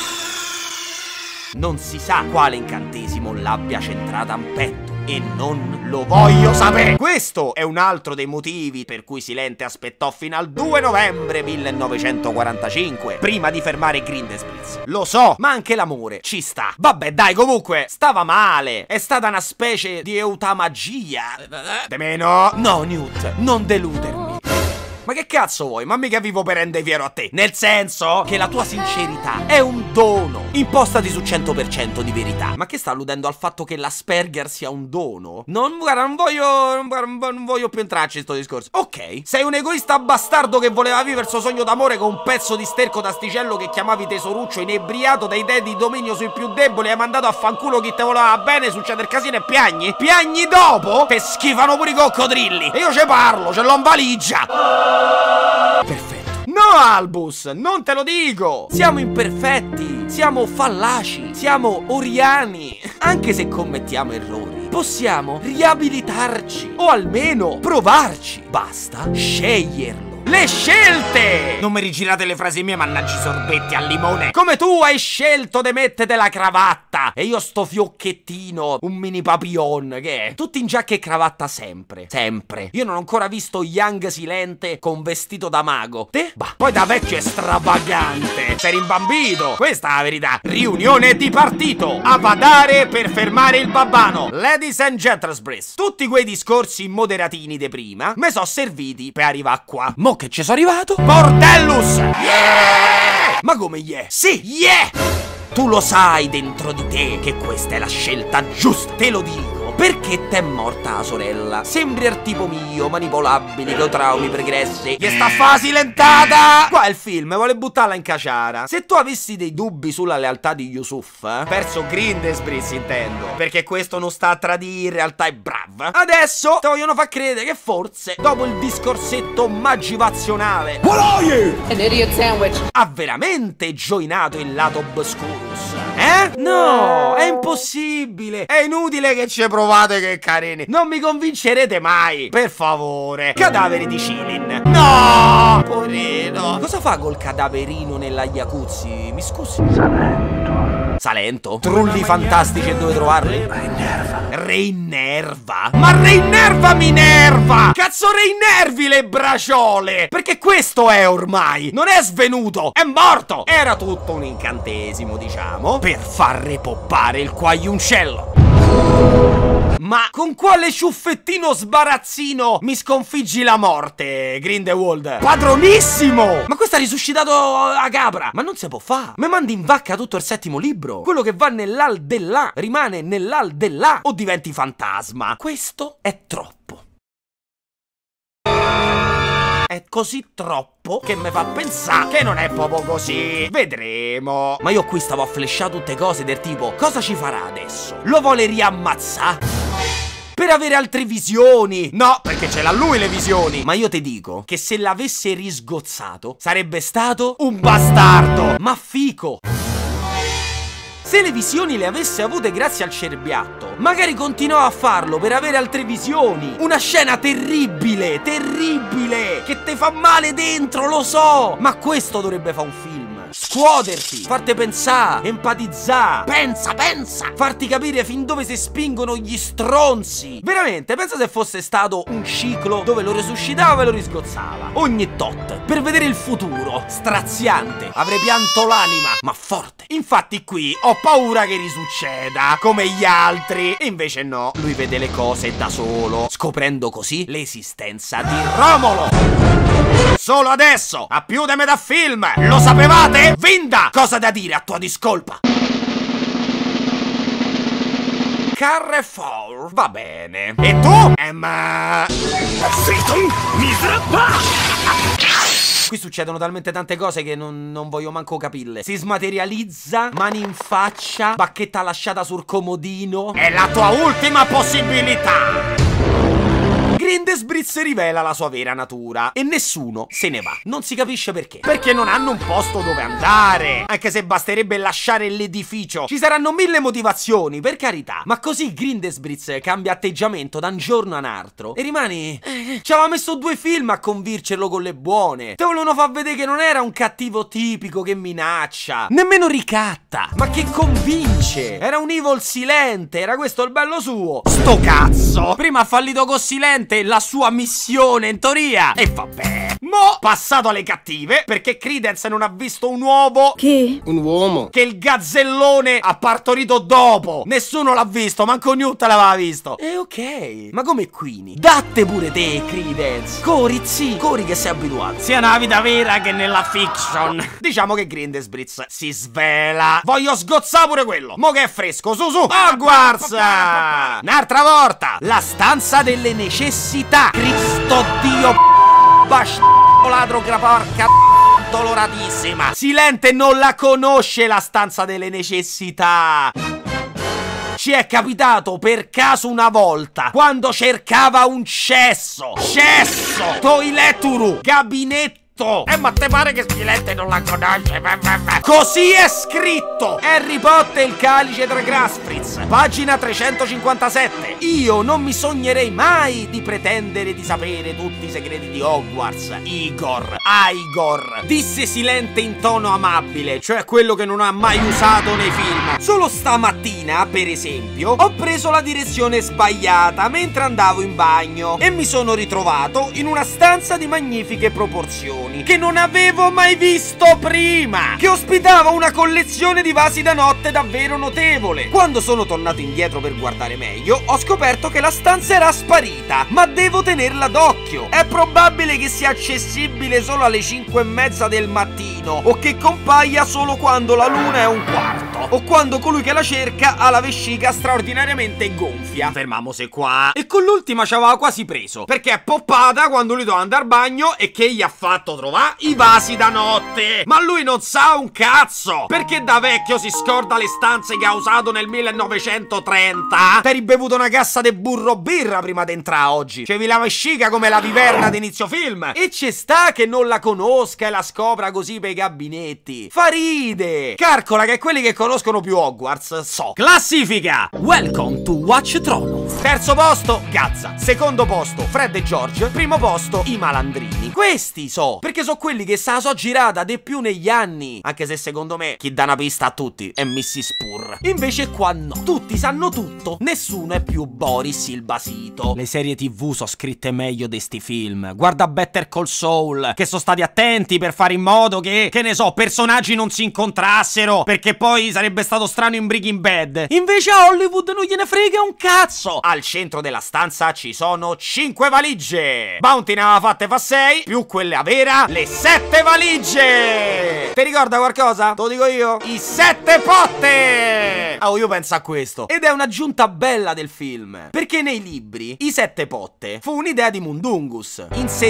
Non si sa quale incantesimo l'abbia centrata in petto e non lo voglio sapere. Questo è un altro dei motivi per cui Silente aspettò fino al 2 novembre 1945 prima di fermare Grindespritz. Lo so, ma anche l'amore ci sta. Vabbè, dai, comunque stava male. È stata una specie di eutamagia. De meno. No, Newt, non deludermi. Ma che cazzo vuoi? Ma mica vivo per rendere fiero a te. Nel senso che la tua sincerità è un dono. Impostati su 100% di verità. Ma che sta alludendo al fatto che l'Asperger sia un dono? Guarda, non voglio più entrarci in sto discorso. Ok, sei un egoista bastardo che voleva vivere il suo sogno d'amore con un pezzo di sterco d'asticello che chiamavi tesoruccio, inebriato dai dei di dominio sui più deboli. Hai mandato a fanculo chi te voleva bene, succede il casino e piagni? Piagni dopo? Te schifano pure i coccodrilli. E io ce parlo, ce l'ho in valigia. Perfetto. No, Albus, non te lo dico. Siamo imperfetti, siamo fallaci, siamo oriani. Anche se commettiamo errori, possiamo riabilitarci o almeno provarci. Basta sceglierlo. Le scelte! Non mi rigirate le frasi mie, mannaggi sorbetti al limone. Come tu hai scelto di mettere la cravatta e io sto fiocchettino, un mini papillon, che è? Tutti in giacca e cravatta sempre. Sempre. Io non ho ancora visto Young Silente con vestito da mago. Te? Bah, poi da vecchio è stravagante. Sei rimbambito. Questa è la verità. Riunione di partito. A badare per fermare il babbano. Ladies and gentlemen, tutti quei discorsi moderatini de prima me so serviti per arrivare qua. Mo che ci sono arrivato? Bordellus! Yeah! Ma come yeah? Sì, yeah! Tu lo sai dentro di te che questa è la scelta giusta, te lo dico. perché t'è morta la sorella? Sembri al tipo mio, manipolabili, con traumi pregressi. Gli sta facilentata! Qua è il film, vuole buttarla in caciara. Se tu avessi dei dubbi sulla lealtà di Yusuf, perso Grindesbris intendo, perché questo non sta a tradire, in realtà è brava. Adesso ti vogliono far credere che forse, dopo il discorsetto magivazionale, An idiot sandwich. ha veramente gioinato il lato Obscurus. No, è impossibile. È inutile che ci provate, che carini. Non mi convincerete mai. Per favore. Cadaveri di Cilin. No, poverino. Cosa fa col cadaverino nella Iacuzzi? Mi scusi? Salento? Trulli fantastici e dove trovarli? Reinnerva? Ma reinnerva Minerva! Cazzo reinnervi le braciole! Perché questo è ormai! Non è svenuto! È morto! Era tutto un incantesimo, diciamo, per far repoppare il quagliuncello. Ma con quale ciuffettino sbarazzino mi sconfiggi la morte, Grindelwald? Padronissimo! Ma questo ha risuscitato a capra! Ma non si può fare! Mi mandi in vacca tutto il settimo libro! Quello che va nell'aldellà rimane nell'aldellà o diventi fantasma! Questo è troppo! È così troppo che mi fa pensare che non è proprio così. Vedremo. Ma io qui stavo a flashare tutte cose del tipo: cosa ci farà adesso? Lo vuole riammazzare? Per avere altre visioni? No, perché ce l'ha lui le visioni. Ma io ti dico che se l'avesse risgozzato sarebbe stato un bastardo. Ma fico. Se le visioni le avesse avute grazie al cerbiatto, magari continuava a farlo per avere altre visioni. Una scena terribile, terribile, che te fa male dentro, lo so. Ma questo dovrebbe fare un film. Scuoterti, farti pensare, empatizzare. Pensa, farti capire fin dove si spingono gli stronzi. Veramente, pensa se fosse stato un ciclo dove lo resuscitava e lo risgozzava ogni tot, per vedere il futuro. Straziante, avrei pianto l'anima, ma forte. Infatti qui ho paura che risucceda come gli altri. E invece no, lui vede le cose da solo, scoprendo così l'esistenza di Romolo. Solo adesso, a più da metà film. Lo sapevate? Vinda, cosa da dire a tua discolpa? Carrefour, va bene. E tu? Emma? Qui succedono talmente tante cose che non voglio manco capirle. Si smaterializza, mani in faccia, bacchetta lasciata sul comodino. È la tua ultima possibilità! Grindesbris rivela la sua vera natura e nessuno se ne va. Non si capisce perché. Perché non hanno un posto dove andare. Anche se basterebbe lasciare l'edificio. Ci saranno mille motivazioni, per carità. Ma così Grindesbris cambia atteggiamento da un giorno a un altro e rimani... Ci aveva messo 2 film a convincerlo con le buone. Te volevano far vedere che non era un cattivo tipico che minaccia, nemmeno ricatta, ma che convince. Era un evil silente, era questo il bello suo. Sto cazzo. Prima ha fallito con Silente la sua missione in teoria. E vabbè. Mo passato alle cattive, perché Credence non ha visto un uovo. Chi? Un uomo. Che il gazzellone ha partorito dopo. Nessuno l'ha visto, manco Newt l'aveva visto. E ok, ma come Queenie? Datte pure te, Credence. Corri, sì, corri che sei abituato, sia nella vita vera che nella fiction. Diciamo che Grindesbris si svela. Voglio sgozzare pure quello. Mo che è fresco, su su. Hogwarts! Un'altra volta. La stanza delle necessità. Cristo Dio bastardo ladro porca doloratissima. Silente non la conosce la stanza delle necessità. Ci è capitato per caso una volta quando cercava un cesso. Toileturu. Gabinetto. Ma te pare che Silente non la conosce? Così è scritto. Harry Potter, il calice tra Graspritz, pagina 357. Io non mi sognerei mai di pretendere di sapere tutti i segreti di Hogwarts. Igor, disse Silente in tono amabile, cioè quello che non ha mai usato nei film. Solo stamattina, per esempio, ho preso la direzione sbagliata mentre andavo in bagno e mi sono ritrovato in una stanza di magnifiche proporzioni che non avevo mai visto prima, che ospitava una collezione di vasi da notte davvero notevole. Quando sono tornato indietro per guardare meglio, ho scoperto che la stanza era sparita, ma devo tenerla d'occhio. È probabile che sia accessibile solo alle 5:30 del mattino o che compaia solo quando la luna è 1/4. morto, o quando colui che la cerca ha la vescica straordinariamente gonfia. Fermamose qua. E con l'ultima ci aveva quasi preso, perché è poppata quando lui doveva andare al bagno e che gli ha fatto trovare i vasi da notte. Ma lui non sa un cazzo, perché da vecchio si scorda le stanze che ha usato nel 1930. T'eri bevuto una cassa de burro birra prima di entrare oggi. C'avevi la vescica come la viverna d'inizio film. E ci sta che non la conosca e la scopra così per i gabinetti. Fa ride. Calcola che quelli che conoscono più Hogwarts so. Classifica: Welcome to Watch Trono. Terzo posto Gazza. Secondo posto Fred e George. Primo posto i malandrini. Questi so, perché so quelli che se la so girata de più negli anni. Anche se secondo me chi dà una pista a tutti è Mrs. Purr. Invece qua no, tutti sanno tutto, nessuno è più Boris il basito. Le serie TV sono scritte meglio di sti film. Guarda Better Call Saul, che sono stati attenti per fare in modo che ne so, personaggi non si incontrassero, perché poi sarebbe stato strano in Breaking Bad. Invece a Hollywood non gliene frega un cazzo. Al centro della stanza ci sono 5 valigie. Bounty ne aveva fatte fa 6, più quelle a vera, le 7 valigie. Ti ricorda qualcosa? Te lo dico io. I 7 potte. Oh, io penso a questo. Ed è un'aggiunta bella del film, perché nei libri i 7 potte fu un'idea di Mundungus,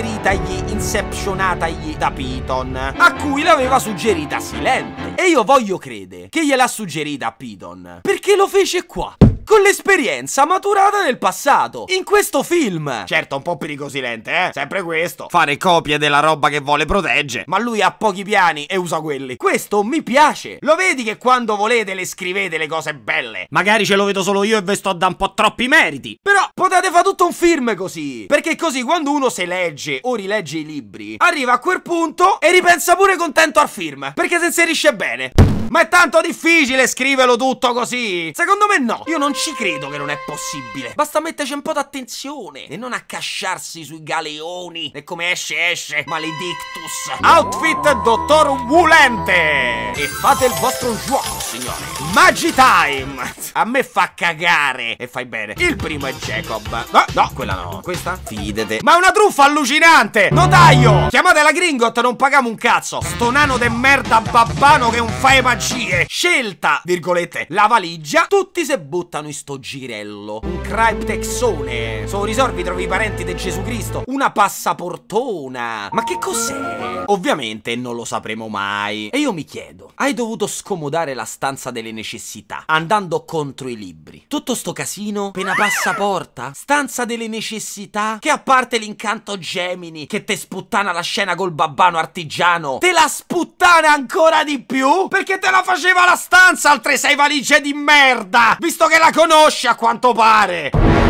inceptionatagli da Piton, a cui l'aveva suggerita Silente. E io voglio credere che gliel'ha suggerita a Piton perché lo fece qua, con l'esperienza maturata nel passato, in questo film. Certo, un po' pericosilente, sempre questo. Fare copie della roba che vuole protegge. Ma lui ha pochi piani e usa quelli. Questo mi piace. Lo vedi che quando volete le scrivete le cose belle. Magari ce lo vedo solo io e ve sto a dare un po' troppi meriti, però potete fare tutto un film così, perché così quando uno se legge o rilegge i libri arriva a quel punto e ripensa pure contento al film, perché si inserisce bene. Ma è tanto difficile scriverlo tutto così? Secondo me no. Io non ci credo che non è possibile. Basta metterci un po' d'attenzione e non accasciarsi sui galeoni. E come esce esce, maledictus. Outfit Dottor Wulente. E fate il vostro gioco, signore. Magi Time. A me fa cagare. E fai bene. Il primo è Jacob. No, quella no. Questa? Fidete. Ma è una truffa allucinante. Notaio, chiamate la Gringot, non pagamo un cazzo. Sto nano de merda babbano che non fa magie. Scelta, virgolette, la valigia. Tutti se buttano in sto girello. Un cryptexone. Sono risorvi, trovi i parenti di Gesù Cristo. Una passaportona. Ma che cos'è? Ovviamente non lo sapremo mai. E io mi chiedo, hai dovuto scomodare la stanza delle necessità andando contro i libri? Tutto sto casino per una passaporta? Stanza delle necessità? Che a parte l'incanto Gemini che te sputtana la scena col babbano artigiano, te la sputtana ancora di più? Perché te la faceva la stanza, altre 6 valigie di merda, visto che la conosci a quanto pare.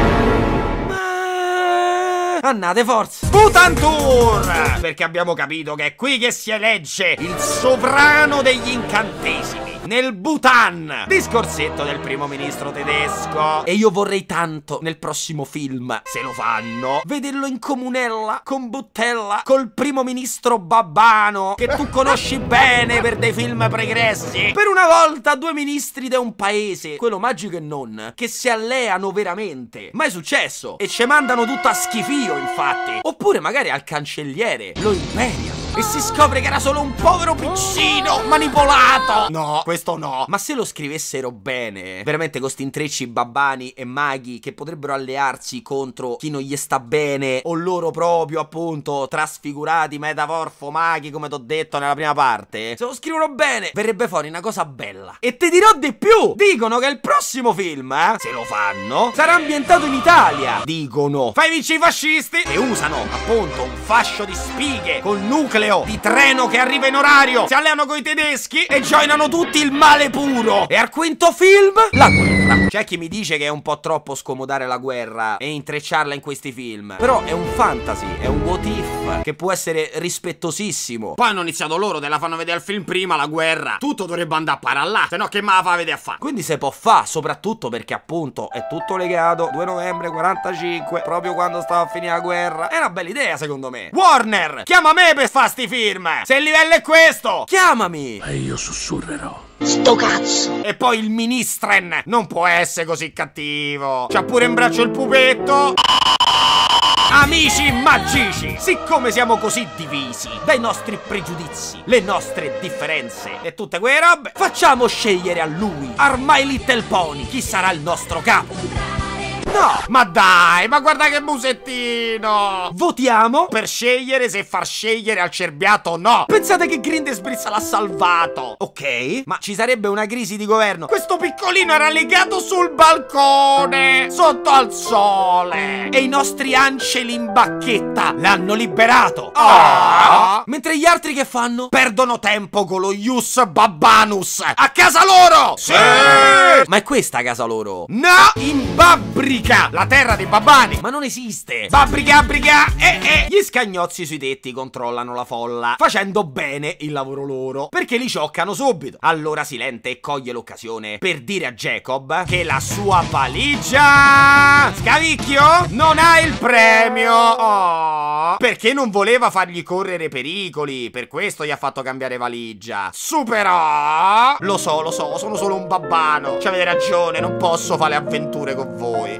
Annate forza. Butantour, perché abbiamo capito che è qui che si elegge il sovrano degli incantesimi nel Bhutan. Discorsetto del primo ministro tedesco. E io vorrei tanto nel prossimo film, se lo fanno, vederlo in comunella con Buttella col primo ministro babbano che tu conosci bene per dei film pregressi. Per una volta 2 ministri da un paese, quello magico e non, che si alleano veramente. Mai successo. E ci mandano tutto a schifio, infatti. Oppure magari al cancelliere lo imperiano e si scopre che era solo un povero piccino manipolato. No, questo no. Ma se lo scrivessero bene, veramente con sti intrecci babbani e maghi che potrebbero allearsi contro chi non gli sta bene, o loro proprio appunto trasfigurati, metamorfo maghi, come t'ho detto nella prima parte, se lo scrivono bene verrebbe fuori una cosa bella. E ti dirò di più, dicono che il prossimo film, se lo fanno, sarà ambientato in Italia. Dicono, fai vinci i fascisti e usano appunto un fascio di spighe col nucleo di treno che arriva in orario, si alleano coi tedeschi e joinano tutti il male puro. E al quinto film, la guerra. C'è chi mi dice che è un po' troppo scomodare la guerra e intrecciarla in questi film, però è un fantasy, è un what if che può essere rispettosissimo. Poi hanno iniziato loro, te la fanno vedere al film prima la guerra, tutto dovrebbe andare a parallà, se no che me la fa vedere a fare. Quindi se può fare, soprattutto perché appunto è tutto legato. 2 novembre 45, proprio quando stava a finire la guerra. È una bella idea secondo me. Warner, chiama me per fare sti film. Se il livello è questo, chiamami. E io sussurrerò. Sto cazzo. E poi il ministren non può essere così cattivo. C'ha pure in braccio il pupetto. Amici magici, siccome siamo così divisi dai nostri pregiudizi, le nostre differenze e tutte quelle robe, facciamo scegliere a lui, a My Little Pony, chi sarà il nostro capo. No, ma dai, ma guarda che musettino! Votiamo per scegliere se far scegliere al cerbiato o no. Pensate che Grindesbrizza l'ha salvato. Ok, ma ci sarebbe una crisi di governo. Questo piccolino era legato sul balcone, sotto al sole. E i nostri anceli in bacchetta l'hanno liberato. Mentre gli altri che fanno? Perdono tempo con lo Ius Babbanus. A casa loro! Sì! Ma è questa casa loro? No! In Babbrica, la terra dei babbani. Ma non esiste. Babbrica. Gli scagnozzi sui tetti controllano la folla, facendo bene il lavoro loro, perché li cioccano subito. Allora Silente coglie l'occasione per dire a Jacob che la sua valigia Scavicchio non ha il premio. Perché non voleva fargli correre pericoli, per questo gli ha fatto cambiare valigia. Superò. Lo so, sono solo un babbano. Ci avete ragione, non posso fare avventure con voi.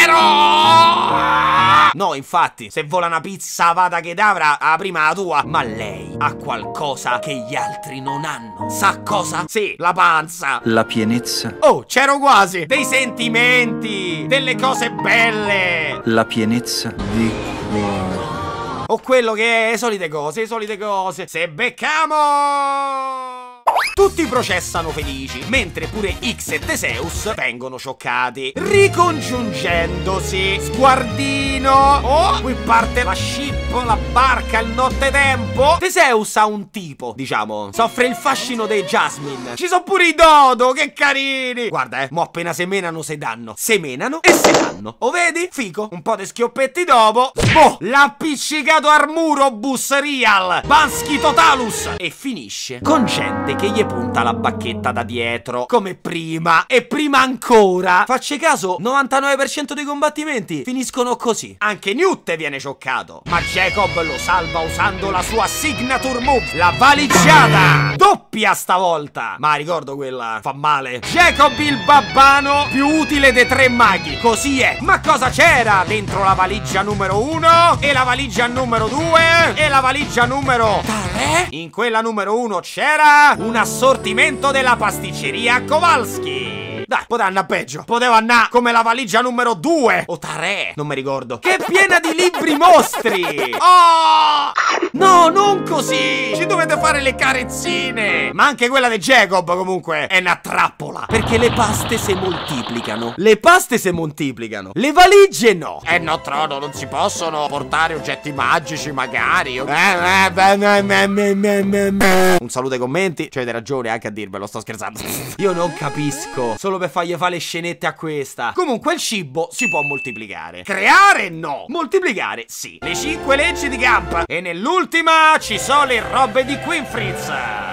Però no, infatti, se vola una pizza vada che davra, la prima la tua. Ma lei ha qualcosa che gli altri non hanno. Sa cosa? Sì, la panza. La pienezza. Oh, c'ero quasi. Dei sentimenti, delle cose belle. La pienezza di cuore. O quello che è, solite cose. Se beccamo. Tutti processano felici, mentre pure X e Teseus vengono scioccati, ricongiungendosi. Sguardino. Oh, qui parte la ship, la barca, il nottetempo. Teseus ha un tipo, diciamo, soffre il fascino dei Jasmine. Ci sono pure i Dodo, che carini. Guarda, mo appena semenano se danno. Semenano e se danno. O vedi? Fico. Un po' di schioppetti dopo. Boh, l'ha appiccicato al muro Bus Real Bansky Totalus. E finisce con gente che gli punta la bacchetta da dietro, come prima. E prima ancora. Facci caso, 99% dei combattimenti finiscono così. Anche Newt viene scioccato, ma Jacob lo salva usando la sua signature move, la valigiata. Doppia stavolta. Ma ricordo quella, fa male. Jacob il babbano più utile dei tre maghi. Così è. Ma cosa c'era dentro la valigia numero 1? E la valigia numero 2? E la valigia numero 3? In quella numero 1 c'era un assortimento della pasticceria Kowalski. Dai, poteva andare peggio. Poteva andare come la valigia numero 2 o 3, non mi ricordo, che è piena di libri mostri. Oh! No, non così. Ci dovete fare le carezzine. Ma anche quella di Jacob comunque è una trappola, perché le paste si moltiplicano. Le valigie no. No, trono, non si possono portare oggetti magici magari. Un saluto ai commenti. Ci avete ragione anche a dirvelo, sto scherzando. Io non capisco, solo per fargli fare le scenette a questa. Comunque il cibo si può moltiplicare. Creare no. Moltiplicare sì. Le 5 leggi di Gump. E nell'ultima ci sono le robe di Quinfritz.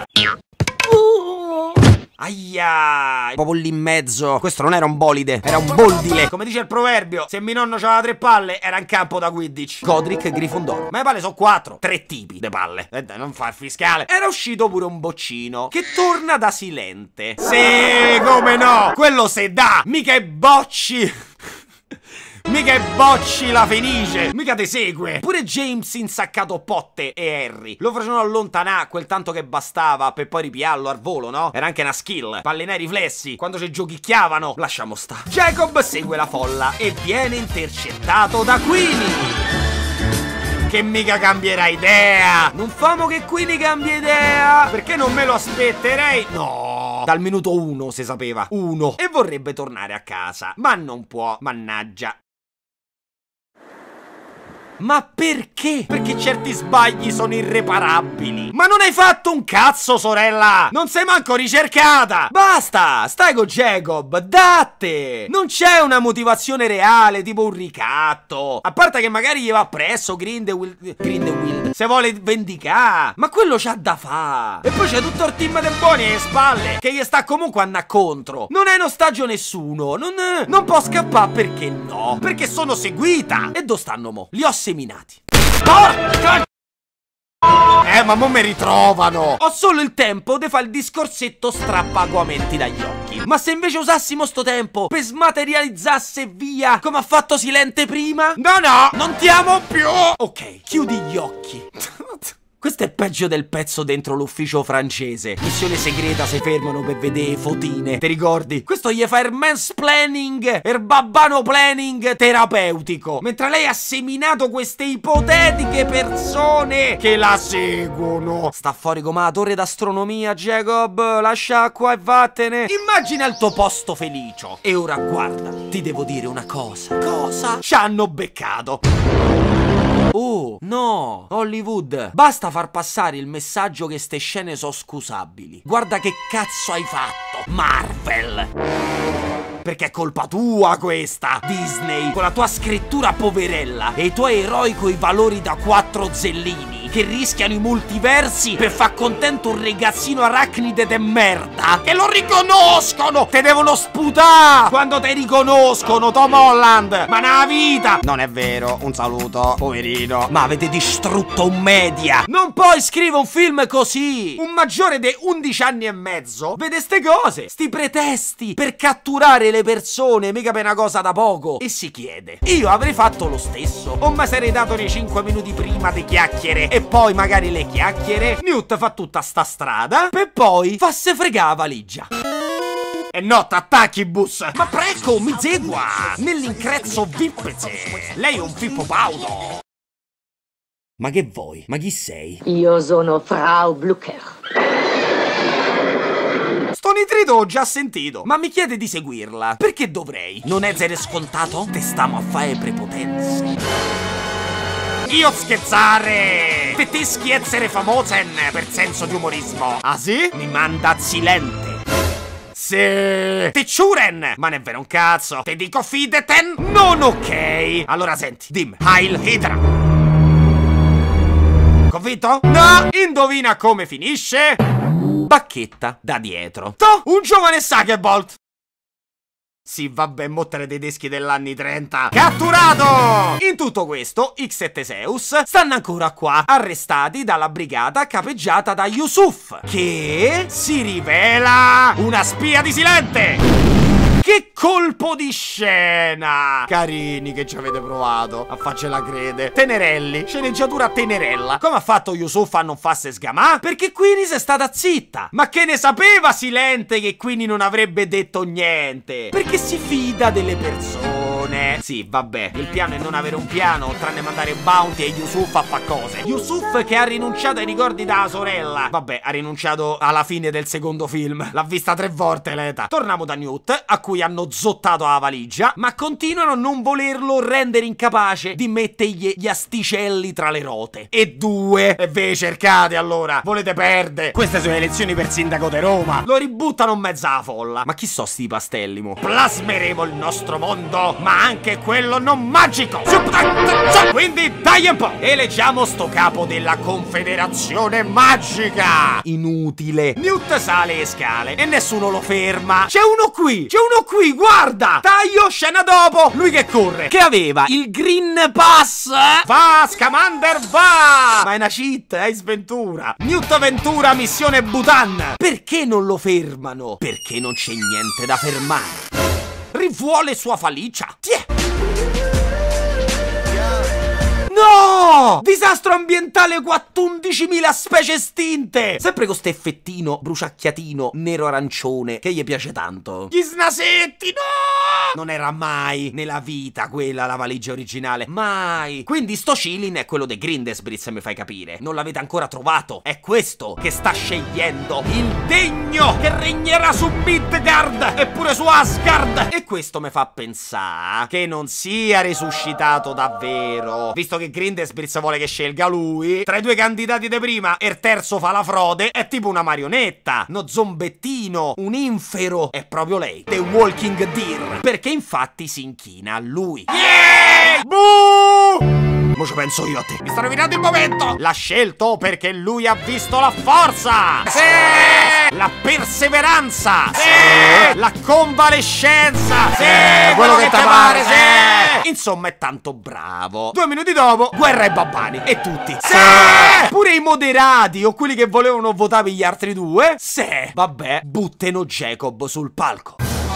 Aia, proprio lì in mezzo. Questo non era un bolide, era un boldile. Come dice il proverbio, se mio nonno c'aveva 3 palle era in campo da Quidditch. Godric e Grifondoro. Ma le palle sono 4, 3 tipi di palle. Non fa il fiscale. Era uscito pure un boccino che torna da Silente. Sì, come no, quello se dà. Mica i bocci. Mica è bocci la fenice, mica te segue. Pure James insaccato Potte e Harry lo facevano allontanare quel tanto che bastava per poi ripiarlo al volo, no? Era anche una skill, pallenare i riflessi quando ci giochicchiavano. Lasciamo sta. Jacob segue la folla e viene intercettato da Queenie, che mica cambierà idea. Non famo che Queenie cambia idea, perché non me lo aspetterei. No, dal minuto 1 si sapeva. 1. E vorrebbe tornare a casa, ma non può, mannaggia. Ma perché? Perché certi sbagli sono irreparabili. Ma non hai fatto un cazzo, sorella! Non sei manco ricercata! Basta! Stai con Jacob, datte! Non c'è una motivazione reale, tipo un ricatto. A parte che magari gli va appresso Grindelwald se vuole vendicare. Ma quello c'ha da fa. E poi c'è tutto il team dei buoni alle spalle, che gli sta comunque andando contro. Non è in ostaggio nessuno. Non può scappare, perché no? Perché sono seguita. E dove stanno mo? Li ho seminati. Porca Ma mo mi ritrovano! Ho solo il tempo di fare il discorsetto strappaguamenti dagli occhi. Ma se invece usassimo sto tempo per smaterializzasse via, come ha fatto Silente prima? No, non ti amo più! Ok, chiudi gli occhi. Questo è peggio del pezzo dentro l'ufficio francese. Missione segreta, si fermano per vedere fotine. Ti ricordi? Questo gli fa il mansplaining, il babbano planning terapeutico. Mentre lei ha seminato queste ipotetiche persone che la seguono. Sta fuori come la torre d'astronomia, Jacob. Lascia acqua e vattene. Immagina il tuo posto felice. E ora guarda, ti devo dire una cosa. Cosa? Ci hanno beccato. Oh, no, Hollywood, basta far passare il messaggio che ste scene sono scusabili. Guarda che cazzo hai fatto, Marvel! Perché è colpa tua questa, Disney, con la tua scrittura poverella e i tuoi eroi coi valori da 4 zellini che rischiano i multiversi per far contento un ragazzino arachnide de merda che lo riconoscono, te devono sputare quando te riconoscono, Tom Holland, ma nella vita. Non è vero, un saluto, poverino, ma avete distrutto un media. Non puoi scrivere un film così. Un maggiore di 11 anni e mezzo vede ste cose, sti pretesti per catturare le persone, mica per una cosa da poco, e si chiede, io avrei fatto lo stesso o mi sarei dato nei 5 minuti prima di chiacchiere e poi magari le chiacchiere Newt fa tutta sta strada per poi farsi fregare la valigia. E no, t'attacchi bus. Ma prego, mi segua nell'increzzo vippeze. Lei è un Pippo Baudo. Ma che vuoi? Ma chi sei? Io sono Frau Blucher. Sto nitrito ho già sentito, ma mi chiede di seguirla. Perché dovrei? Non è zero scontato? Te stiamo a fare prepotenze. Io scherzare! Te schiezzere famosen per senso di umorismo. Ah sì? Mi manda Silente. Sì. Te ciuren! Ma non è vero un cazzo. Te dico fideten? Non ok. Allora senti, dim, Heil Hydra. Convinto? No! Indovina come finisce? Bacchetta da dietro. To, un giovane Sagebolt. Sì, vabbè, mottere tedeschi dell'anni 30. Catturato! In tutto questo, X e Teseus stanno ancora qua, arrestati dalla brigata capeggiata da Yusuf, che si rivela una spia di Silente. Che colpo di scena! Carini che ci avete provato a farcela crede. Tenerelli, sceneggiatura tenerella. Come ha fatto Yusuf a non farsi sgamà? Perché Queenie è stata zitta. Ma che ne sapeva Silente che Queenie non avrebbe detto niente? Perché si fida delle persone. Sì, vabbè, il piano è non avere un piano, tranne mandare Bounty e Yusuf a fa cose. Yusuf che ha rinunciato ai ricordi dalla sorella. Vabbè, ha rinunciato alla fine del secondo film. L'ha vista 3 volte l'eta. Torniamo da Newt, a cui hanno zottato la valigia, ma continuano a non volerlo rendere incapace di mettergli gli asticelli tra le rote. E 2, e ve cercate allora, volete perdere? Queste sono elezioni per sindaco di Roma. Lo ributtano in mezzo alla folla. Ma chi so sti pastelli mo? Plasmeremo il nostro mondo, ma anche quello non magico. Quindi dai un po', eleggiamo sto capo della Confederazione Magica. Inutile. Newt sale le scale e nessuno lo ferma. C'è uno qui, guarda! Taglio, scena dopo! Lui che corre, che aveva il Green Pass! Va, Scamander, va! Ma è una cheat, è sventura! Newt Ventura, missione Bhutan! Perché non lo fermano? Perché non c'è niente da fermare! Rivuole sua falicia! Tiè! No! Disastro ambientale 14.000 specie estinte! Sempre con ste effettino bruciacchiatino nero-arancione che gli piace tanto. Gli snasetti, no! Non era mai nella vita quella la valigia originale. Mai! Quindi sto Chilin è quello dei Grindesbrit, se mi fai capire. Non l'avete ancora trovato. È questo che sta scegliendo il degno che regnerà su Midgard e pure su Asgard. E questo mi fa pensare che non sia risuscitato davvero, visto che Grindesbrit vuole che scelga lui. Tra i 2 candidati di prima e il terzo fa la frode. È tipo una marionetta, uno zombettino, un infero. È proprio lei, The Walking Deer, perché infatti si inchina a lui. Yeah! Buh! Mo ci penso io a te. Mi sta rovinando il momento. L'ha scelto perché lui ha visto la forza. Sì! La perseveranza! Sì! La convalescenza! Sì! Quello che ti pare, sì! Insomma, è tanto bravo. 2 minuti dopo, guerra ai babbani. E tutti. Sì! Pure i moderati o quelli che volevano votare gli altri due. Sì! Vabbè, buttano Jacob sul palco.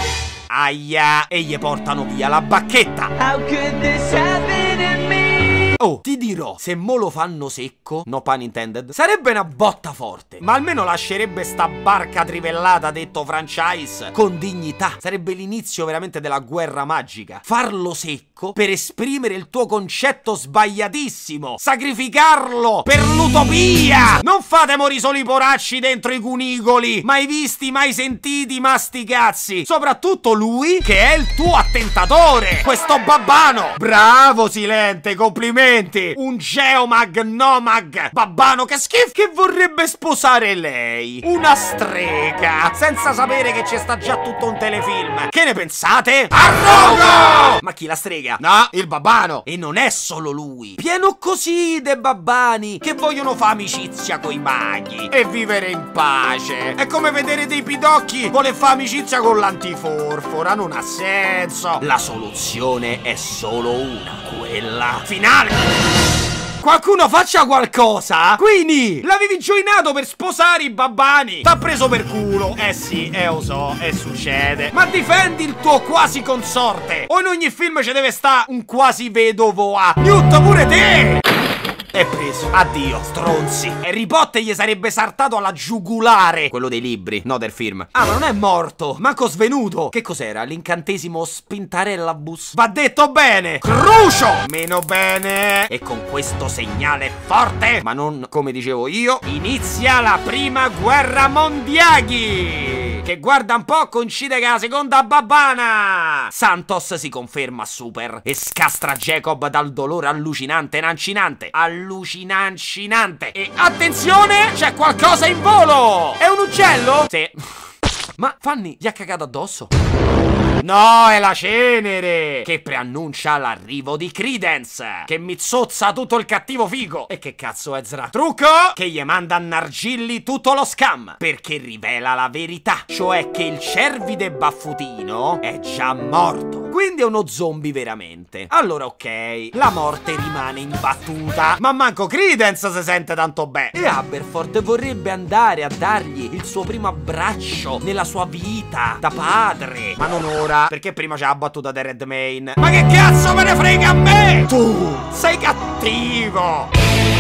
Aia! E gli portano via la bacchetta. How could this happen to me? Oh, ti dirò, se mo lo fanno secco, no pun intended, sarebbe una botta forte. Ma almeno lascerebbe sta barca trivellata detto franchise con dignità. Sarebbe l'inizio veramente della guerra magica. Farlo secco per esprimere il tuo concetto sbagliatissimo. Sacrificarlo per l'utopia. Non fate morire solo i poracci dentro i cunicoli. Mai visti, mai sentiti, ma sti cazzi. Soprattutto lui, che è il tuo attentatore. Questo babbano. Bravo Silente, complimenti. Un geomag nomag babbano che schifo, che vorrebbe sposare lei. Una strega, senza sapere che ci sta già tutto un telefilm. Che ne pensate? Arrogo! Ma chi, la strega? No, il babbano. E non è solo lui. Pieno così de babbani che vogliono fare amicizia coi maghi e vivere in pace. È come vedere dei pidocchi vuole fare amicizia con l'antiforfora. Non ha senso. La soluzione è solo una, quella finale. Qualcuno faccia qualcosa? Quindi, l'avevi joinato per sposare i babbani. T'ha preso per culo. Eh sì, lo so, succede. Ma difendi il tuo quasi consorte. O in ogni film ci deve sta un quasi vedovo a Newt, pure te. È preso. Addio, stronzi. Harry Potter gli sarebbe saltato alla giugulare. Quello dei libri, no del film. Ah, ma non è morto, manco svenuto. Che cos'era? L'incantesimo Spintarellabus? Va detto bene. Crucio. Meno bene. E con questo segnale forte, ma non come dicevo io, inizia la prima guerra mondiale. Che guarda un po' coincide con la seconda babbana. Santos si conferma super e scastra Jacob dal dolore allucinante lancinante. Allucinancinante. E attenzione, c'è qualcosa in volo. È un uccello? Sì. Ma Fanny gli ha cagato addosso? No, è la cenere che preannuncia l'arrivo di Credence, che mi zozza tutto il cattivo figo. E che cazzo Ezra? Trucco che gli manda a Nargilli tutto lo scam, perché rivela la verità, cioè che il cervide baffutino è già morto. Quindi è uno zombie veramente. Allora ok, la morte rimane imbattuta, ma manco Credence si sente tanto bene. E Aberforth vorrebbe andare a dargli il suo primo abbraccio nella sua vita da padre, ma non ora, perché prima c'è la battuta di Redmayne. Ma che cazzo me ne frega a me? Tu sei cattivo.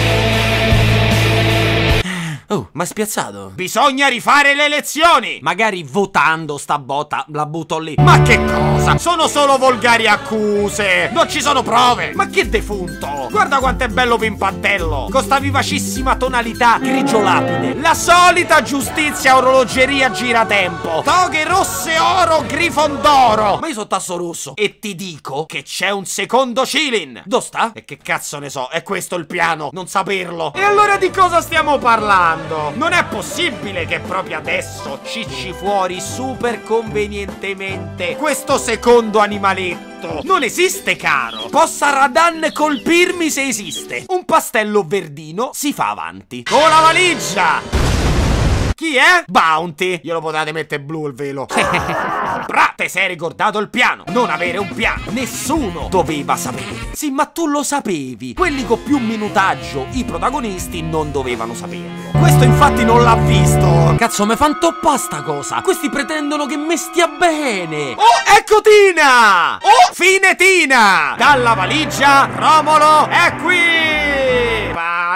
Oh, ma è spiazzato. Bisogna rifare le elezioni. Magari votando sta botta la butto lì. Ma che cosa? Sono solo volgari accuse. Non ci sono prove. Ma che defunto? Guarda quanto è bello Pimpantello, con sta vivacissima tonalità grigio lapide. La solita giustizia orologeria giratempo. Toghe rosse oro grifondoro. Ma io sono tasso rosso. E ti dico che c'è un secondo Cilin. Dove sta? E che cazzo ne so, è questo il piano, non saperlo. E allora di cosa stiamo parlando? Non è possibile che proprio adesso cicci fuori super convenientemente questo secondo animaletto. Non esiste, caro. Possa Radan colpirmi se esiste. Un pastello verdino si fa avanti con la valigia. Chi è? Bounty. Glielo potete mettere blu il velo. Bra, te sei ricordato il piano. Non avere un piano nessuno doveva sapere. Sì, ma tu lo sapevi. Quelli con più minutaggio, i protagonisti, non dovevano saperlo. Questo infatti non l'ha visto. Cazzo, me fan toppa sta cosa. Questi pretendono che me stia bene. Oh, ecco Tina. Oh, fine Tina. Dalla valigia, Romolo è qui.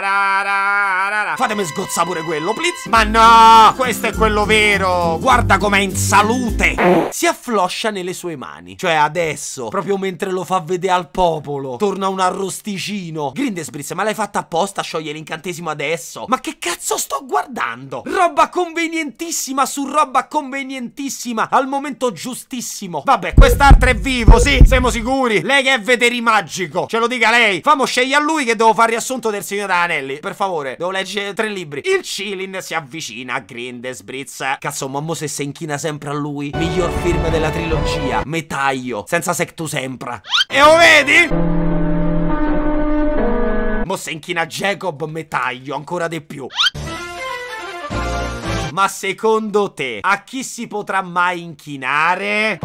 Fatemi sgozzare pure quello, please. Ma no, questo è quello vero. Guarda com'è in salute. Si affloscia nelle sue mani. Cioè adesso, proprio mentre lo fa vedere al popolo, torna un arrosticino. Grindespritz, ma l'hai fatta apposta a sciogliere l'incantesimo adesso? Ma che cazzo sto guardando? Roba convenientissima su roba convenientissima al momento giustissimo. Vabbè, quest'altro è vivo, sì, siamo sicuri. Lei che è veterimagico, ce lo dica lei. Famo scegliere a lui che devo fare riassunto del Signore degli Anelli. Per favore, devo leggere 3 libri. Il Cilin si avvicina a Grindespritz. Cazzo, mamma se si inchina sempre a lui. Miglior film della trilogia. Me taglio, senza sectu sempra. E lo vedi? Mo se inchina Jacob, me taglio ancora di più. Ma secondo te, a chi si potrà mai inchinare?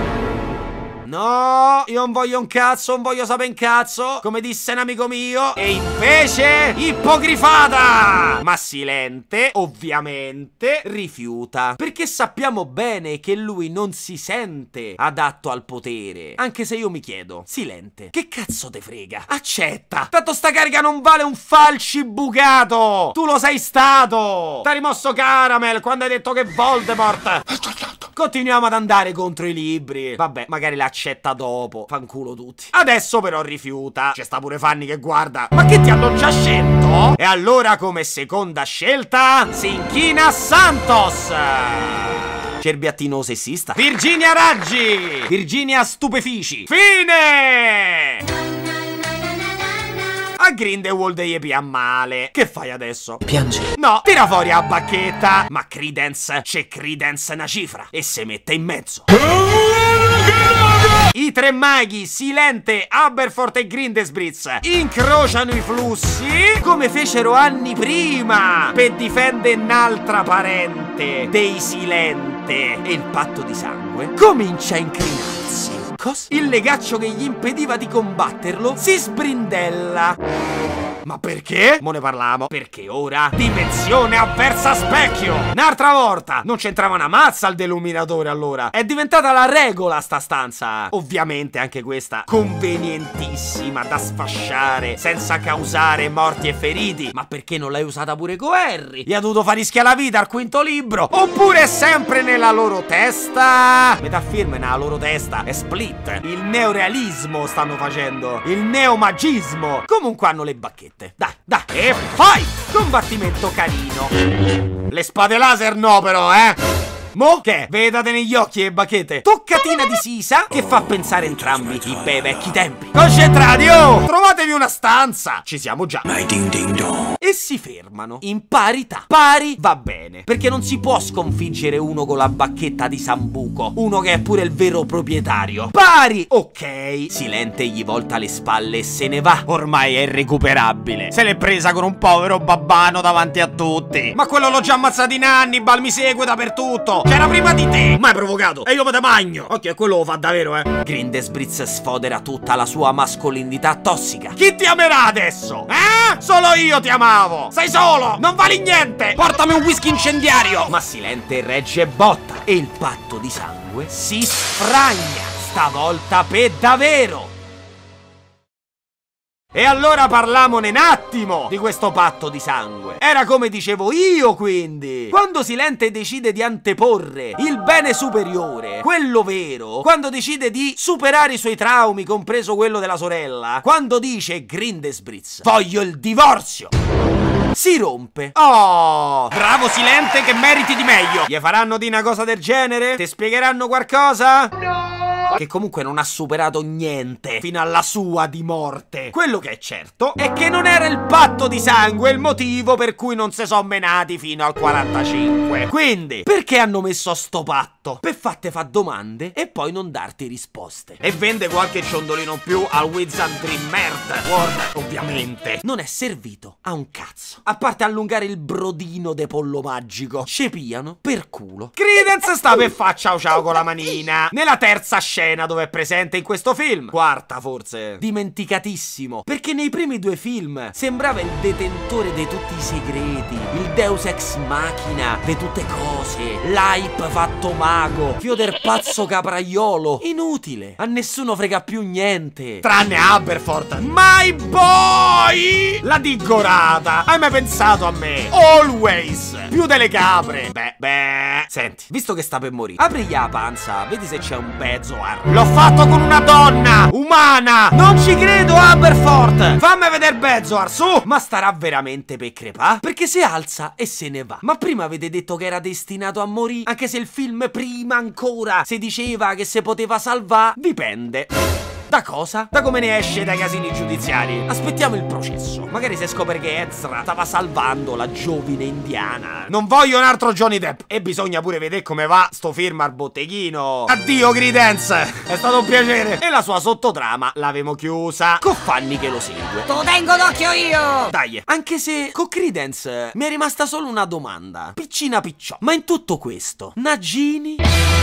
No, io non voglio un cazzo, non voglio sapere un cazzo, come disse un amico mio. E invece, ippogrifata! Ma Silente, ovviamente, rifiuta. Perché sappiamo bene che lui non si sente adatto al potere. Anche se io mi chiedo, Silente, che cazzo te frega? Accetta! Tanto sta carica non vale un falcibucato! Tu lo sei stato! T'ha rimosso Caramel quando hai detto che Voldemort... Continuiamo ad andare contro i libri. Vabbè, magari l'accetta dopo. Fanculo tutti. Adesso però rifiuta. C'è sta pure Fanny che guarda. Ma che ti hanno già scelto? E allora come seconda scelta si inchina Santos. Cerbiattino sessista. Virginia Raggi. Virginia Stupefici. Fine! A Grindelwald gli pia male. Che fai adesso? Piange. No, tira fuori la bacchetta. Ma Credence, c'è Credence una cifra e se mette in mezzo. I tre maghi, Silente, Aberforth e Grindesbritz, incrociano i flussi come fecero anni prima per difendere un'altra parente dei Silente. E il patto di sangue comincia a incrinarsi. Cosa? Il legaccio che gli impediva di combatterlo si sbrindella. Ma perché? Mo ne parliamo. Perché ora dimensione avversa specchio. Un'altra volta non c'entrava una mazza al deluminatore allora. È diventata la regola sta stanza. Ovviamente anche questa convenientissima da sfasciare senza causare morti e feriti. Ma perché non l'hai usata pure con Harry? Gli ha dovuto far rischiare la vita al quinto libro. Oppure sempre nella loro testa? Metà film nella loro testa è Split. Il neorealismo stanno facendo. Il neomagismo. Comunque hanno le bacchette. Dai. E fai! Combattimento carino. Le spade laser no però, Mo che? Vedate negli occhi e bacchette. Toccatina di sisa che fa pensare entrambi i bei vecchi tempi. Concentrati, oh! Trovatevi una stanza. Ci siamo già. E si fermano in parità. Pari va bene, perché non si può sconfiggere uno con la bacchetta di Sambuco, uno che è pure il vero proprietario. Pari, ok. Silente gli volta le spalle e se ne va. Ormai è irrecuperabile. Se l'è presa con un povero babbano davanti a tutti. Ma quello l'ho già ammazzato in Hannibal, mi segue dappertutto. C'era prima di te. Mai provocato. E io me te magno. Ok, quello lo fa davvero, Grindesbritz sfodera tutta la sua mascolinità tossica. Chi ti amerà adesso? Solo io ti amavo. Sei solo. Non vali niente. Portami un whisky incendiario. Ma Silente regge botta e il patto di sangue si sfragna. Stavolta per davvero. E allora parlamone un attimo di questo patto di sangue. Era come dicevo io, quindi. Quando Silente decide di anteporre il bene superiore, quello vero, quando decide di superare i suoi traumi, compreso quello della sorella, quando dice Grindesbritz, voglio il divorzio, si rompe. Oh, bravo Silente che meriti di meglio. Gli faranno di una cosa del genere? Ti spiegheranno qualcosa? No! Che comunque non ha superato niente fino alla sua di morte. Quello che è certo è che non era il patto di sangue il motivo per cui non si sono menati fino al 45. Quindi, perché hanno messo sto patto? Per fatte fa domande e poi non darti risposte. E vende qualche ciondolino più al Wizardry Merd World, ovviamente. Non è servito a un cazzo. A parte allungare il brodino de pollo magico. Scepiano per culo. Credence sta per fa ciao ciao con la manina. Nella terza scena dove è presente in questo film, quarta forse, dimenticatissimo, perché nei primi due film sembrava il detentore di tutti i segreti, il deus ex machina di tutte cose, l'hype fatto mago, Fioder pazzo capraiolo, inutile, a nessuno frega più niente, tranne Aberforth. My boy! La diggorata, hai mai pensato a me? Always! Più delle capre. Beh, senti, visto che sta per morire, aprigli la panza, vedi se c'è un Bezoar. L'ho fatto con una donna umana. Non ci credo, Aberforth. Fammi vedere Bezoar, su. Ma starà veramente per crepà? Perché si alza e se ne va. Ma prima avete detto che era destinato a morire, anche se il film prima ancora si diceva che se poteva salvare. Dipende Da cosa? Da come ne esce dai casini giudiziari. Aspettiamo il processo. Magari se scopre che Ezra stava salvando la giovine indiana. Non voglio un altro Johnny Depp. E bisogna pure vedere come va sto film al botteghino. Addio Creedence, è stato un piacere. E la sua sottotrama l'avevamo chiusa con Fanny che lo segue. Tu tengo d'occhio io! Dai, anche se con Creedence mi è rimasta solo una domanda. Piccina picciò. Ma in tutto questo, Nagini?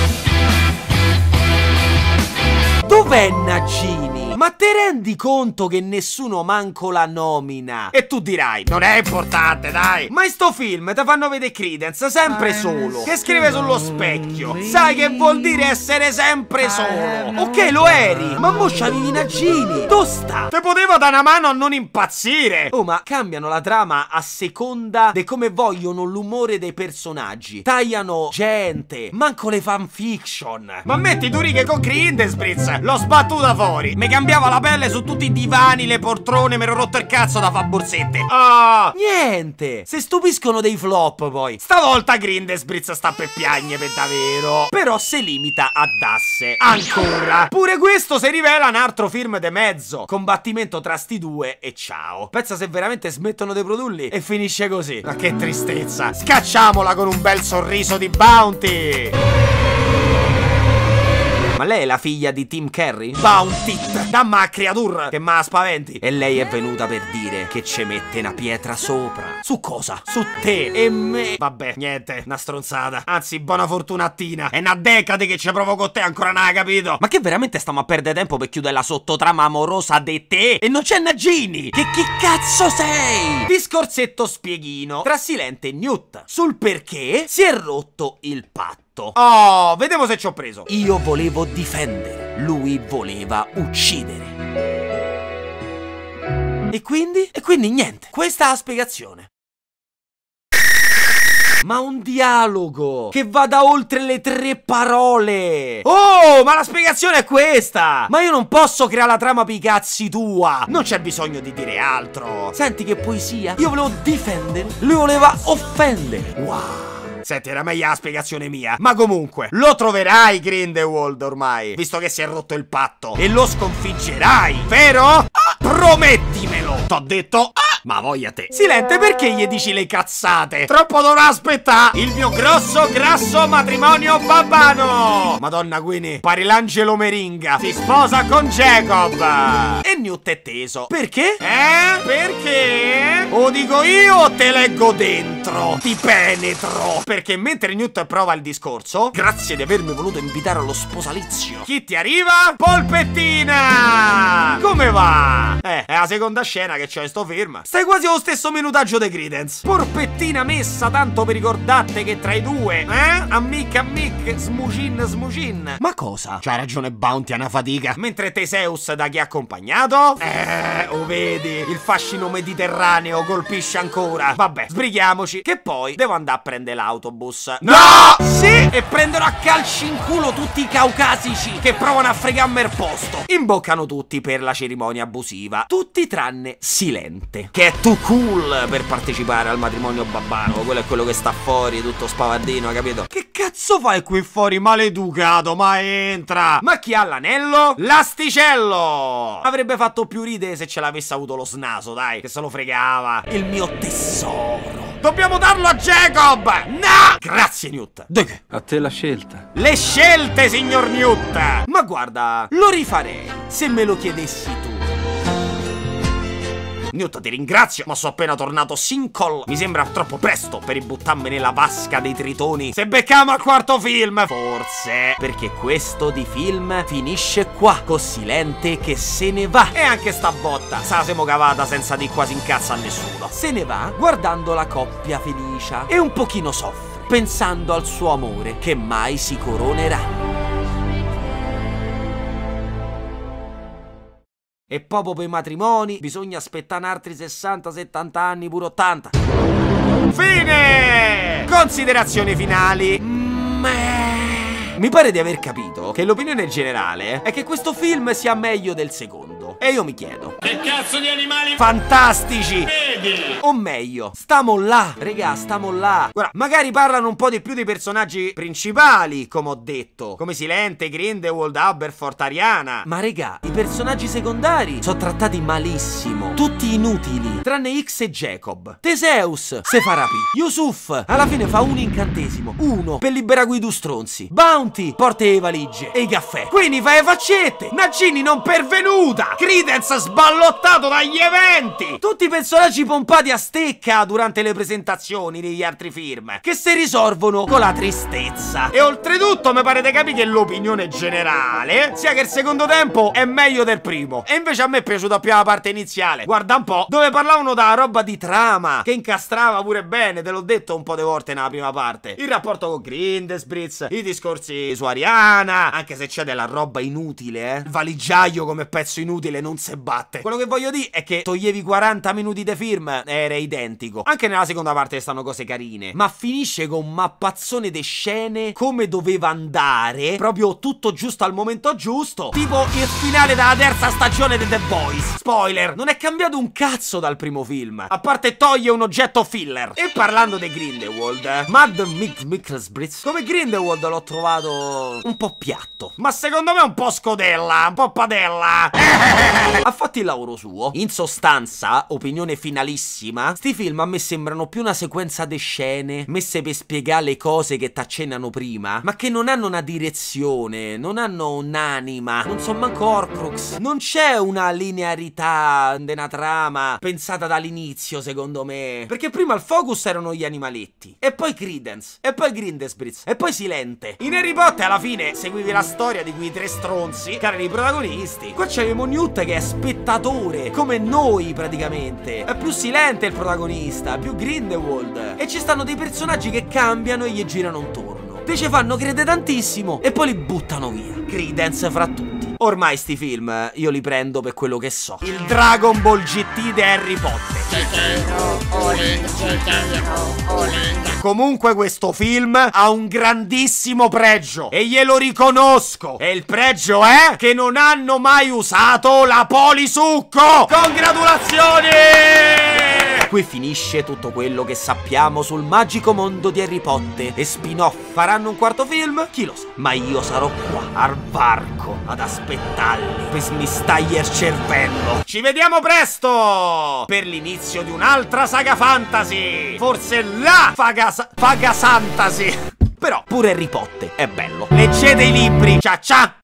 Dov'è Nagini? Ma te rendi conto che nessuno manco la nomina? E tu dirai, non è importante, dai. Ma in sto film ti fanno vedere Creedence sempre solo, che scrive sullo specchio. Sai che vuol dire essere sempre solo? Ok, lo eri, ma mo c'avevi Nagini. Dove sta? Te poteva dare una mano a non impazzire. Oh, ma cambiano la trama a seconda di come vogliono l'umore dei personaggi. Tagliano gente, manco le fanfiction. Ma metti tu righe con Creedence, l'ho sbattuta fuori. Mi cambiava la pelle su tutti i divani, le poltrone, mi ero rotto il cazzo da fa borsette. Ah, niente. Se stupiscono dei flop poi. Stavolta Grindesbritz sta per piagne per davvero. Però se limita a dasse. Ancora. Pure questo si rivela un altro film de mezzo. Combattimento tra sti due e ciao. Pensa se veramente smettono di produrli e finisce così. Ma che tristezza. Scacciamola con un bel sorriso di Bounty. Ma lei è la figlia di Tim Curry? Bounty, damma a creatura che ma spaventi. E lei è venuta per dire che ci mette una pietra sopra. Su cosa? Su te e me. Vabbè, niente, una stronzata. Anzi, buona fortunatina. È una decade che ci provo con te, ancora non hai capito. Ma che veramente stiamo a perdere tempo per chiudere la sottotrama amorosa di te? E non c'è Nagini. Che cazzo sei? Discorsetto spieghino tra Silente e Newt sul perché si è rotto il patto. Oh, vediamo se ci ho preso. Io volevo difendere, lui voleva uccidere. E quindi? E quindi niente. Questa è la spiegazione. Ma un dialogo che vada oltre le 3 parole. Oh, ma la spiegazione è questa. Ma io non posso creare la trama per i cazzi tua. Non c'è bisogno di dire altro. Senti che poesia. Io volevo difendere, lui voleva offendere. Wow. Senti, era meglio la spiegazione mia. Ma comunque, lo troverai Grindelwald ormai, visto che si è rotto il patto. E lo sconfiggerai, vero? Ah, promettimelo. T'ho detto ma voglia te. Silente, perché gli dici le cazzate? Troppo dovrà aspettare il mio grosso grasso matrimonio babbano. Madonna Gwynny, pare l'angelo meringa. Si sposa con Jacob. E Newt è teso. Perché? Perché? O dico io o te leggo dentro. Ti penetro. Perché mentre Newt prova il discorso, grazie di avermi voluto invitare allo sposalizio, chi ti arriva? Polpettina. Come va? È la seconda scena che c'è in sto film. Stai quasi allo stesso minutaggio di Creedence. Polpettina messa tanto per ricordarti che tra i due, Amic, smucin. Ma cosa? C'hai ragione Bounty, è una fatica. Mentre Teseus da chi ha accompagnato? Lo vedi, il fascino mediterraneo colpisce ancora. Vabbè, sbrighiamoci, che poi devo andare a prendere l'autobus. No! Sì! E prenderò a calci in culo tutti i caucasici che provano a fregarmi il posto. Imboccano tutti per la cerimonia abusiva. Tutti tranne Silente, che è too cool per partecipare al matrimonio babbano. Quello è quello che sta fuori, tutto spavardino, capito? Che cazzo fai qui fuori, maleducato? Ma entra! Ma chi ha l'anello? L'asticello! Avrebbe fatto più ridere se ce l'avesse avuto lo snaso, dai, che se lo fregava. Il mio tesoro. Dobbiamo darlo a Jacob! No! Grazie, Newt. De che? A te la scelta. Le scelte, signor Newt! Ma guarda, lo rifarei se me lo chiedessi tu. Newt, ti ringrazio, ma sono appena tornato single. Mi sembra troppo presto per ributtarmi nella vasca dei tritoni. Se becchiamo al quarto film, forse. Perché questo di film finisce qua, con Silente che se ne va. E anche sta botta se la siamo cavata senza di quasi incazzo a nessuno. Se ne va guardando la coppia felice e un pochino soffre, pensando al suo amore che mai si coronerà. E proprio per i matrimoni bisogna aspettare altri 60, 70 anni, pure 80. Fine! Considerazioni finali. Mi pare di aver capito che l'opinione generale è che questo film sia meglio del secondo. E io mi chiedo: che cazzo di animali fantastici vedi? O meglio, stamo là, regà, stamo là. Guarda, magari parlano un po' di più dei personaggi principali, come ho detto, come Silente, Grindelwald, Aberforth, Ariana. Ma regà, i personaggi secondari sono trattati malissimo, tutti inutili, tranne X e Jacob. Teseus se fa rapì. Yusuf alla fine fa un incantesimo, uno per liberare quei due stronzi. Bounty porta le valigie e i caffè. Quindi fai le faccette. Nagini non pervenuta. Credence sballottato dagli eventi. Tutti i personaggi pompati a stecca durante le presentazioni degli altri film, che si risolvono con la tristezza. E oltretutto mi pare di capire che l'opinione generale sia che il secondo tempo è meglio del primo. E invece a me è piaciuta più la parte iniziale. Guarda un po', dove parlavano da roba di trama, che incastrava pure bene, te l'ho detto un po' di volte nella prima parte. Il rapporto con Grindespritz, i discorsi su Ariana, anche se c'è della roba inutile, Il valigiaio come pezzo inutile non se batte. Quello che voglio dire è che toglievi 40 minuti di film, era identico. Anche nella seconda parte stanno cose carine, ma finisce con un mappazzone di scene come doveva andare, proprio tutto giusto al momento giusto, tipo il finale della terza stagione di The Boys. Spoiler, non è cambiato un cazzo dal primo film, a parte toglie un oggetto filler. E parlando di Grindelwald, Mads Mikkelsen come Grindelwald l'ho trovato un po' piatto, ma secondo me un po' scodella, un po' padella. Ha fatto il lavoro suo. In sostanza, opinione finalissima, sti film a me sembrano più una sequenza di scene messe per spiegare le cose che t'accennano prima, ma che non hanno una direzione, non hanno un'anima, non so manco Horcrux. Non c'è una linearità della trama pensata dall'inizio, secondo me, perché prima il focus erano gli animaletti, e poi Credence, e poi Grindespritz, e poi Silente. In Harry Potter alla fine seguivi la storia di quei tre stronzi che erano i protagonisti. Qua c'avevamo Newt che è spettatore, come noi praticamente. È più Silente il protagonista, più Grindelwald, e ci stanno dei personaggi che cambiano e gli girano intorno. Te ci fanno credere tantissimo e poi li buttano via. Credence fra tutti. Ormai sti film io li prendo per quello che so. Il Dragon Ball GT di Harry Potter. Comunque questo film ha un grandissimo pregio e glielo riconosco. E il pregio è che non hanno mai usato la polisucco. Congratulazioni! Qui finisce tutto quello che sappiamo sul magico mondo di Harry Potter. E spin-off faranno un quarto film? Chi lo sa? Ma io sarò qua, al varco, ad aspettarli per smistargli il cervello. Ci vediamo presto per l'inizio di un'altra saga fantasy. Forse la Faga Fantasy. Però pure Harry Potter è bello. Leggete i libri. Ciao ciao.